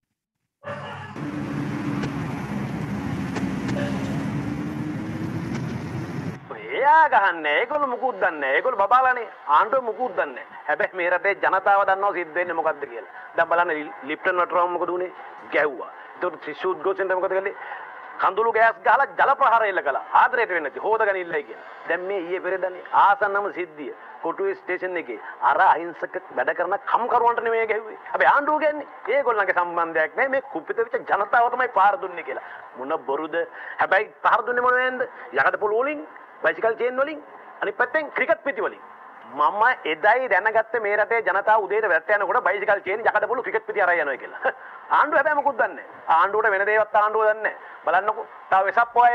එයා ගහන්නේ ඒගොල්ලෝ මුකුත් දන්නේ නැහැ. ඒගොල්ලෝ බබාලානේ ආණ්ඩුව මුකුත් දන්නේ නැහැ. හැබැයි මේ රටේ ජනතාව දන්නවා සිද්ධ වෙන්නේ මොකද්ද කියලා. දැන් බලන්න ලිප්ටන් වටරවම මොකද උනේ? ගැහුවා. ඒකට ත්‍රිශූල් ගෝසෙන්ට මොකද කළේ? කඳුළු ගෑස් ගහලා ජල ප්‍රහාර එල්ල කළා. ආදරයට වෙන්නේ නැති. හොදගෙන ඉල්ලයි කියලා. දැන් මේ ඊයේ පෙරේදනේ ආසන්නම සිද්ධිය. කොටුවේ ස්ටේෂන් එකේ අර අහිංසක වැඩ කරන කම්කරුවන්ට නෙමෙයි ගැහුවේ. හැබැයි ආණ්ඩුව කියන්නේ ඒගොල්ලන්ගේ සම්බන්ධයක් නැහැ. මේ කුපිත වෙච්ච ජනතාව තමයි පාර දුන්නේ කියලා. මොන බොරුද? හැබැයි පාර දුන්නේ මොනවෙන්ද? යකඩ පොළු වලින්, බයිසිකල් චේන් වලින්, අනිත් පැත්තෙන් ක්‍රිකට් පිටි වලින්. මම එදයි දැනගත්තේ මේ රටේ ජනතාව උදේට වැට්ට යනකොට බයිසිකල් චේන් යකඩ පොළු ක්‍රිකට් පිටි අරන් යනවා කියලා. ආණ්ඩුව හැබැයි මොකුත් දන්නේ නැහැ. ආණ්ඩුවට වෙන දේවත් ආණ්ඩුව දන්නේ නැහැ. බලන්නකෝ. තව වෙසක් පොය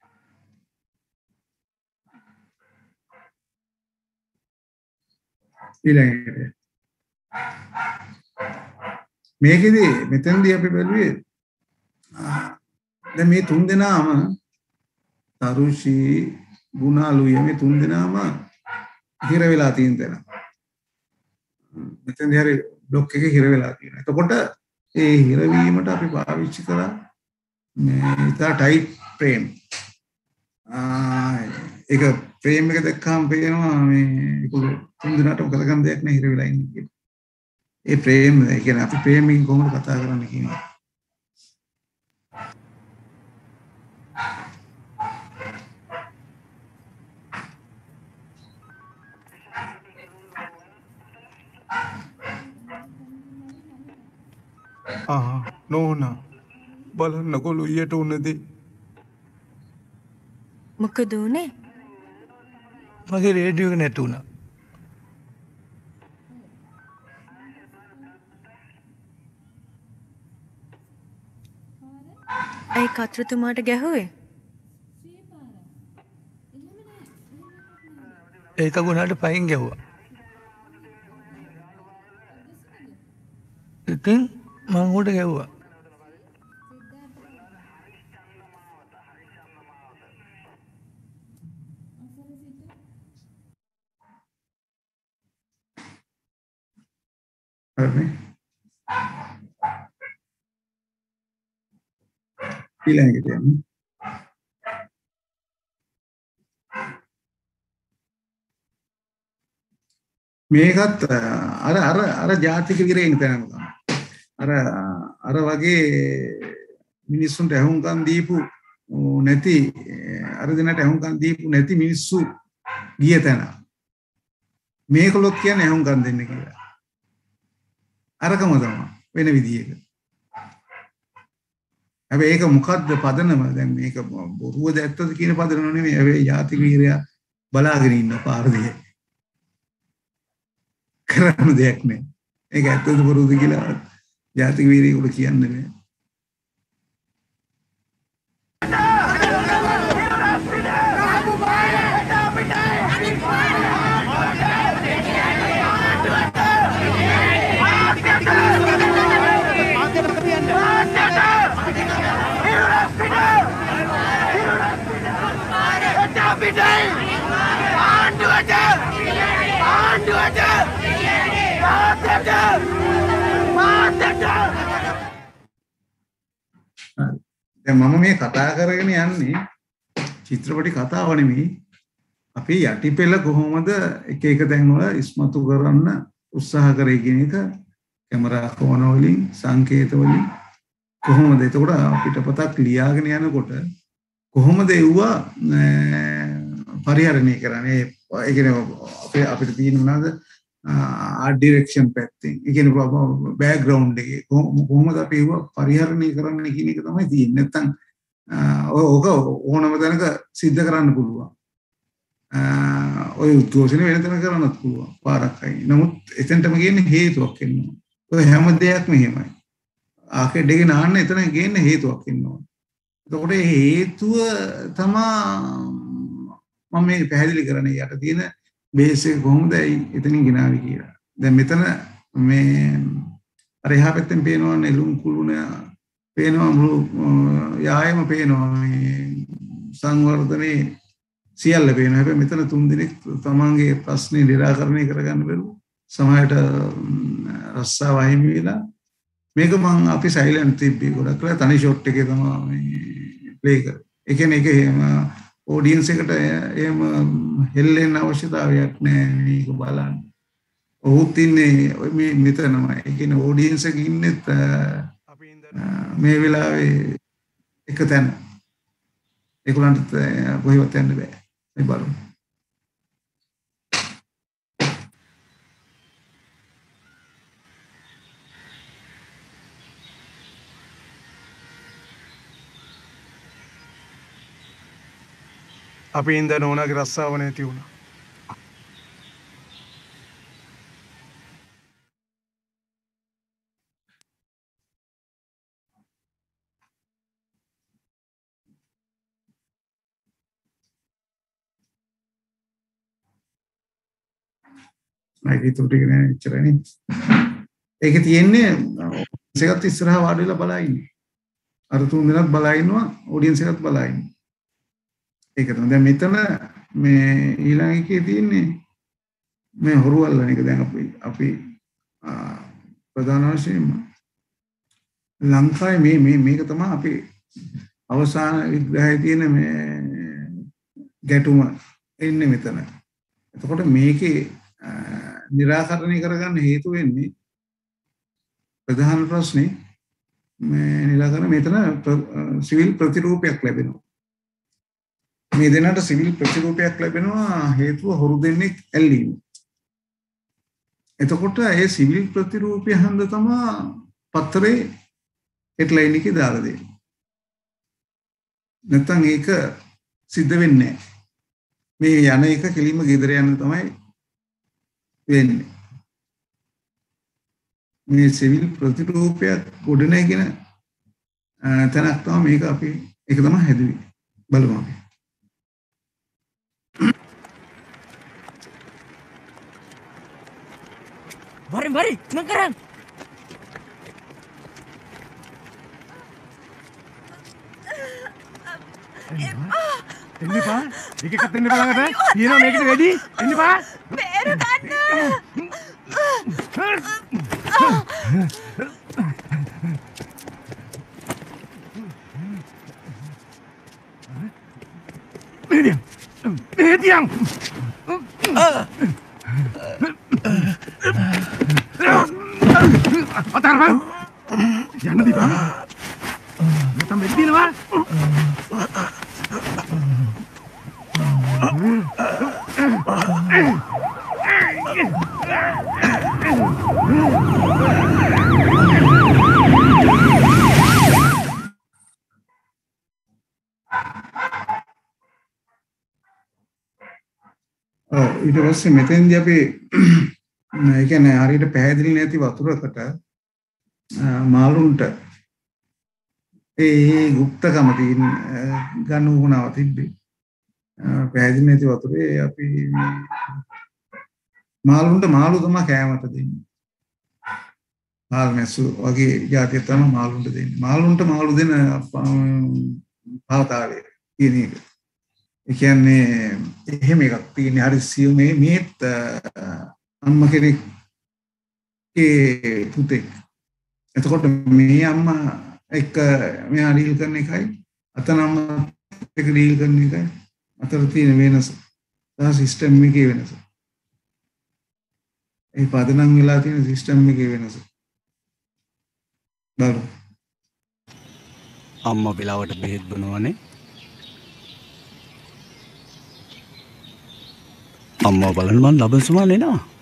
ඊළඟට මේකෙදි මෙතෙන්දී අපි බැලුවේ දැන් මේ තුන් දෙනාම තරුෂි ගුණාලුය මේ තුන් දෙනාම හිර වෙලා තියෙන තැන. මෙතෙන්දී හරි බ්ලොක් එකේ හිර වෙලා තියෙනවා. එතකොට ඒ හිරවීමට අපි පාවිච්චි කරා මේ ඉතා ටයිට් ෆ්‍රේම්. ඒක ෆ්‍රේම් එක දැක්කම පේනවා මේ ඒගොල්ලෝ තුන් දෙනාටම කරගන්න දෙයක් නෑ හිර වෙලා ඉන්නේ කියලා. ඒ ෆ්‍රේම් ඒ කියන්නේ අපි ෆ්‍රේම් එකකින් කොහොමද කතා කරන්නේ කියන එක. නෝනා බලන්නකො ලුයියට උනදී. මොකද උනේ? මගේ රේඩියෝ එක නැති වුණා. ඇයි කතරතුමාට ගැහුවේ? ඒක ගුණාට පයින් ගැහුවා. ඉතින් මං උඩ ගැහුවා. ඊළඟට යමු. මේකත් අර ජාතික විරේන් තැනම තමයි. අර වගේ මිනිස්සුන්ට ඇහුම්කන් දීපු නැති අර දිනට ඇහුම්කන් දීපු නැති මිනිස්සු ගිය තැන. මේකලොත් කියන්නේ ඇහුම්කන් දෙන්න කියලා. අරකම තමයි වෙන විදියක. හැබැයි ඒක මොකද්ද පදනම? දැන් මේක බොරුවද ඇත්තද කියන පදනම නෙමෙයි. හැබැයි ජාතික වීරයා බලාගෙන ඉන්න පාරදී කරන්න දෙයක් නෑ. ඒක ඇත්තද බොරුවද කියලා ජාතික වීරයෙකුට කියන්නේ නෑ. දැන් මම මේ කතා කරගෙන යන්නේ චිත්‍රපටි කතාව නෙමෙයි. අපේ යටිපෙළ කොහොමද එක එක තැන්වල ඉස්මතු කරන්න උත්සාහ කරේ කියන එක කැමරා කෝණ වලින් සංකේත වලින් කොහොමද එතකොට අපිට පොතක් ලියාගෙන යනකොට කොහොමද ඒවා පරිහරණය කරන්නේ? ඒ කියන්නේ අපිට තියෙන මොනවාද ආර්ට් ඩිරෙක්ෂන් පැත්තෙන්. ඒ කියන්නේ බෑග්ග්‍රවුන්ඩ් එකේ කොහොමද අපි ඒව පරිහරණය කරන්න කියන එක තමයි තියෙන්නේ. නැත්තම් ඕක ඕනම තැනක සිද්ධ කරන්න පුළුවන්. ඔය උද්ඝෝෂණය වෙන තැනක කරන්නත් පුළුවන්. පාරක්යි. නමුත් එතනටම ගේන්නේ හේතුවක් එන්නවා. ඔය හැම දෙයක්ම එහෙමයි. ආකඩ් එකේ නාන්න එතන ගේන්නේ හේතුවක් එන්නවා. එතකොට මේ හේතුව තමයි මම මේ පැහැදිලි කරන්නේ යට තියෙන බේස් එක කොහොමද එතනින් ගෙනාවි කියලා. දැන් මෙතන මේ අර එහා පැත්තෙන් පේනවා නෙළුම් කුළුණ පේනවා මුළු යායම පේනවා මේ සංවර්ධනයේ සියල්ල පේනවා. හැබැයි මෙතන 3 දිනක් තමන්ගේ ප්‍රශ්නේ निराකරණය කරගන්න බැරුව සමහරට රස්සාව අහිමි වෙලා මේක මම අපි සයිලන්ට් තිබ්බේ ගොඩක් වෙලා තනි ෂොට් එකේ තමයි මේ ප්ලේ කරේ. ඒ කියන්නේ ඒක එහෙම ඔඩියන්ස් එකට එහෙම හෙල්ලෙන්න අවශ්‍යතාවයක් නැහැ මේක බලන්න. ඔහුත් ඉන්නේ මේ මෙතනමයි. ඒ කියන්නේ ඔඩියන්ස් එක ඉන්නෙත් මේ වෙලාවේ එක තැන. ඒගොල්ලන්ට කොහෙවත් යන්න බෑ. මේ බලමු. අපි ඉඳ නෝනාගේ රස්සාව නැති වුණා. මේක තුටි ගෙන ඉච්චරනේ. ඒකේ තියෙන්නේ සෙකත් ඉස්සරහා වාඩි වෙලා බලා ඉන්නේ. අර තුන් දෙනාත් බලා ඉන්නවා, ඔඩියන්ස් එකත් බලා ඉන්නවා. ඒක තමයි. දැන් මෙතන මේ ඊළඟ එකේ තියෙන්නේ මේ හොරු අල්ලන එක. දැන් අපි ප්‍රධාන වශයෙන්ම ලංකාවේ මේක තමයි අපි අවසාන විග්‍රහයේ තියෙන මේ ගැටුම එන්නේ මෙතන. එතකොට මේකේ निराකරණය කරගන්න හේතු වෙන්නේ ප්‍රධාන ප්‍රශ්නේ මේ නිරාකරණ මෙතන සිවිල් ප්‍රතිරූපයක් ලැබෙනවා. මේ දෙන්නට සිවිල් ප්‍රතිරූපයක් ලැබෙනවා හේතුව හොරු දෙන්නෙක් ඇල්ලීම. එතකොට ඒ සිවිල් ප්‍රතිරූපය හන්ද තමයි පත්තරේ හෙඩ්ලයින් එකේ දාලා දෙන්නේ. නැත්තම් ඒක සිද්ධ වෙන්නේ නැහැ. මේ යන එක කෙලින්ම ගෙදර යන්න තමයි වෙන්නේ. මේ සිවිල් ප්‍රතිරූපයක් ගොඩනැගෙන තැනක් තමයි මේක අපි ඒක තමයි හැදුවේ. බලමු අපි. Mari, sekarang. Ini Pak, ini katanya Pak langgar, ini nama kita ready, ini Pak. Beru kanna. Mediang. Otar Pak, jangan di Pak. Kita mediang Pak. ඊට පස්සේ මෙතෙන්දී අපි ඒ කියන්නේ හරියට පැහැදිලි නැති වතුරකට මාළුන්ට ඒ ගුප්තකම තියෙන ගන්න උවමනාව තිබ්බේ. පැහැදිලි නැති වතුරේ අපි මාළුන්ට මාළු තමයි කෑමට දෙන්නේ. මාළු මැස්සු වගේ જાතිය තමයි මාළුන්ට දෙන්නේ. මාළුන්ට මාළු දෙන පාතාවේ කියන එක. ඒ කියන්නේ එහෙම එකක් තියෙන්නේ හරි සියුම් මේත් අම්මා කෙනෙක්ගේ පුතෙක්. එතකොට මේ අම්මා එක්ක මෙයා ඩීල් කරන එකයි අතන අම්මා එක්ක ඩීල් කරන එකයි අතර තියෙන වෙනස. සහ සිස්ටම් එකේ වෙනස. ඒ පදනම් වෙලා තියෙන සිස්ටම් එකේ වෙනස. බලමු. අම්මා වෙලාවට බෙහෙත් බොනවනේ. අම්මා බලන්න මං ලබන සුමාන එනවා.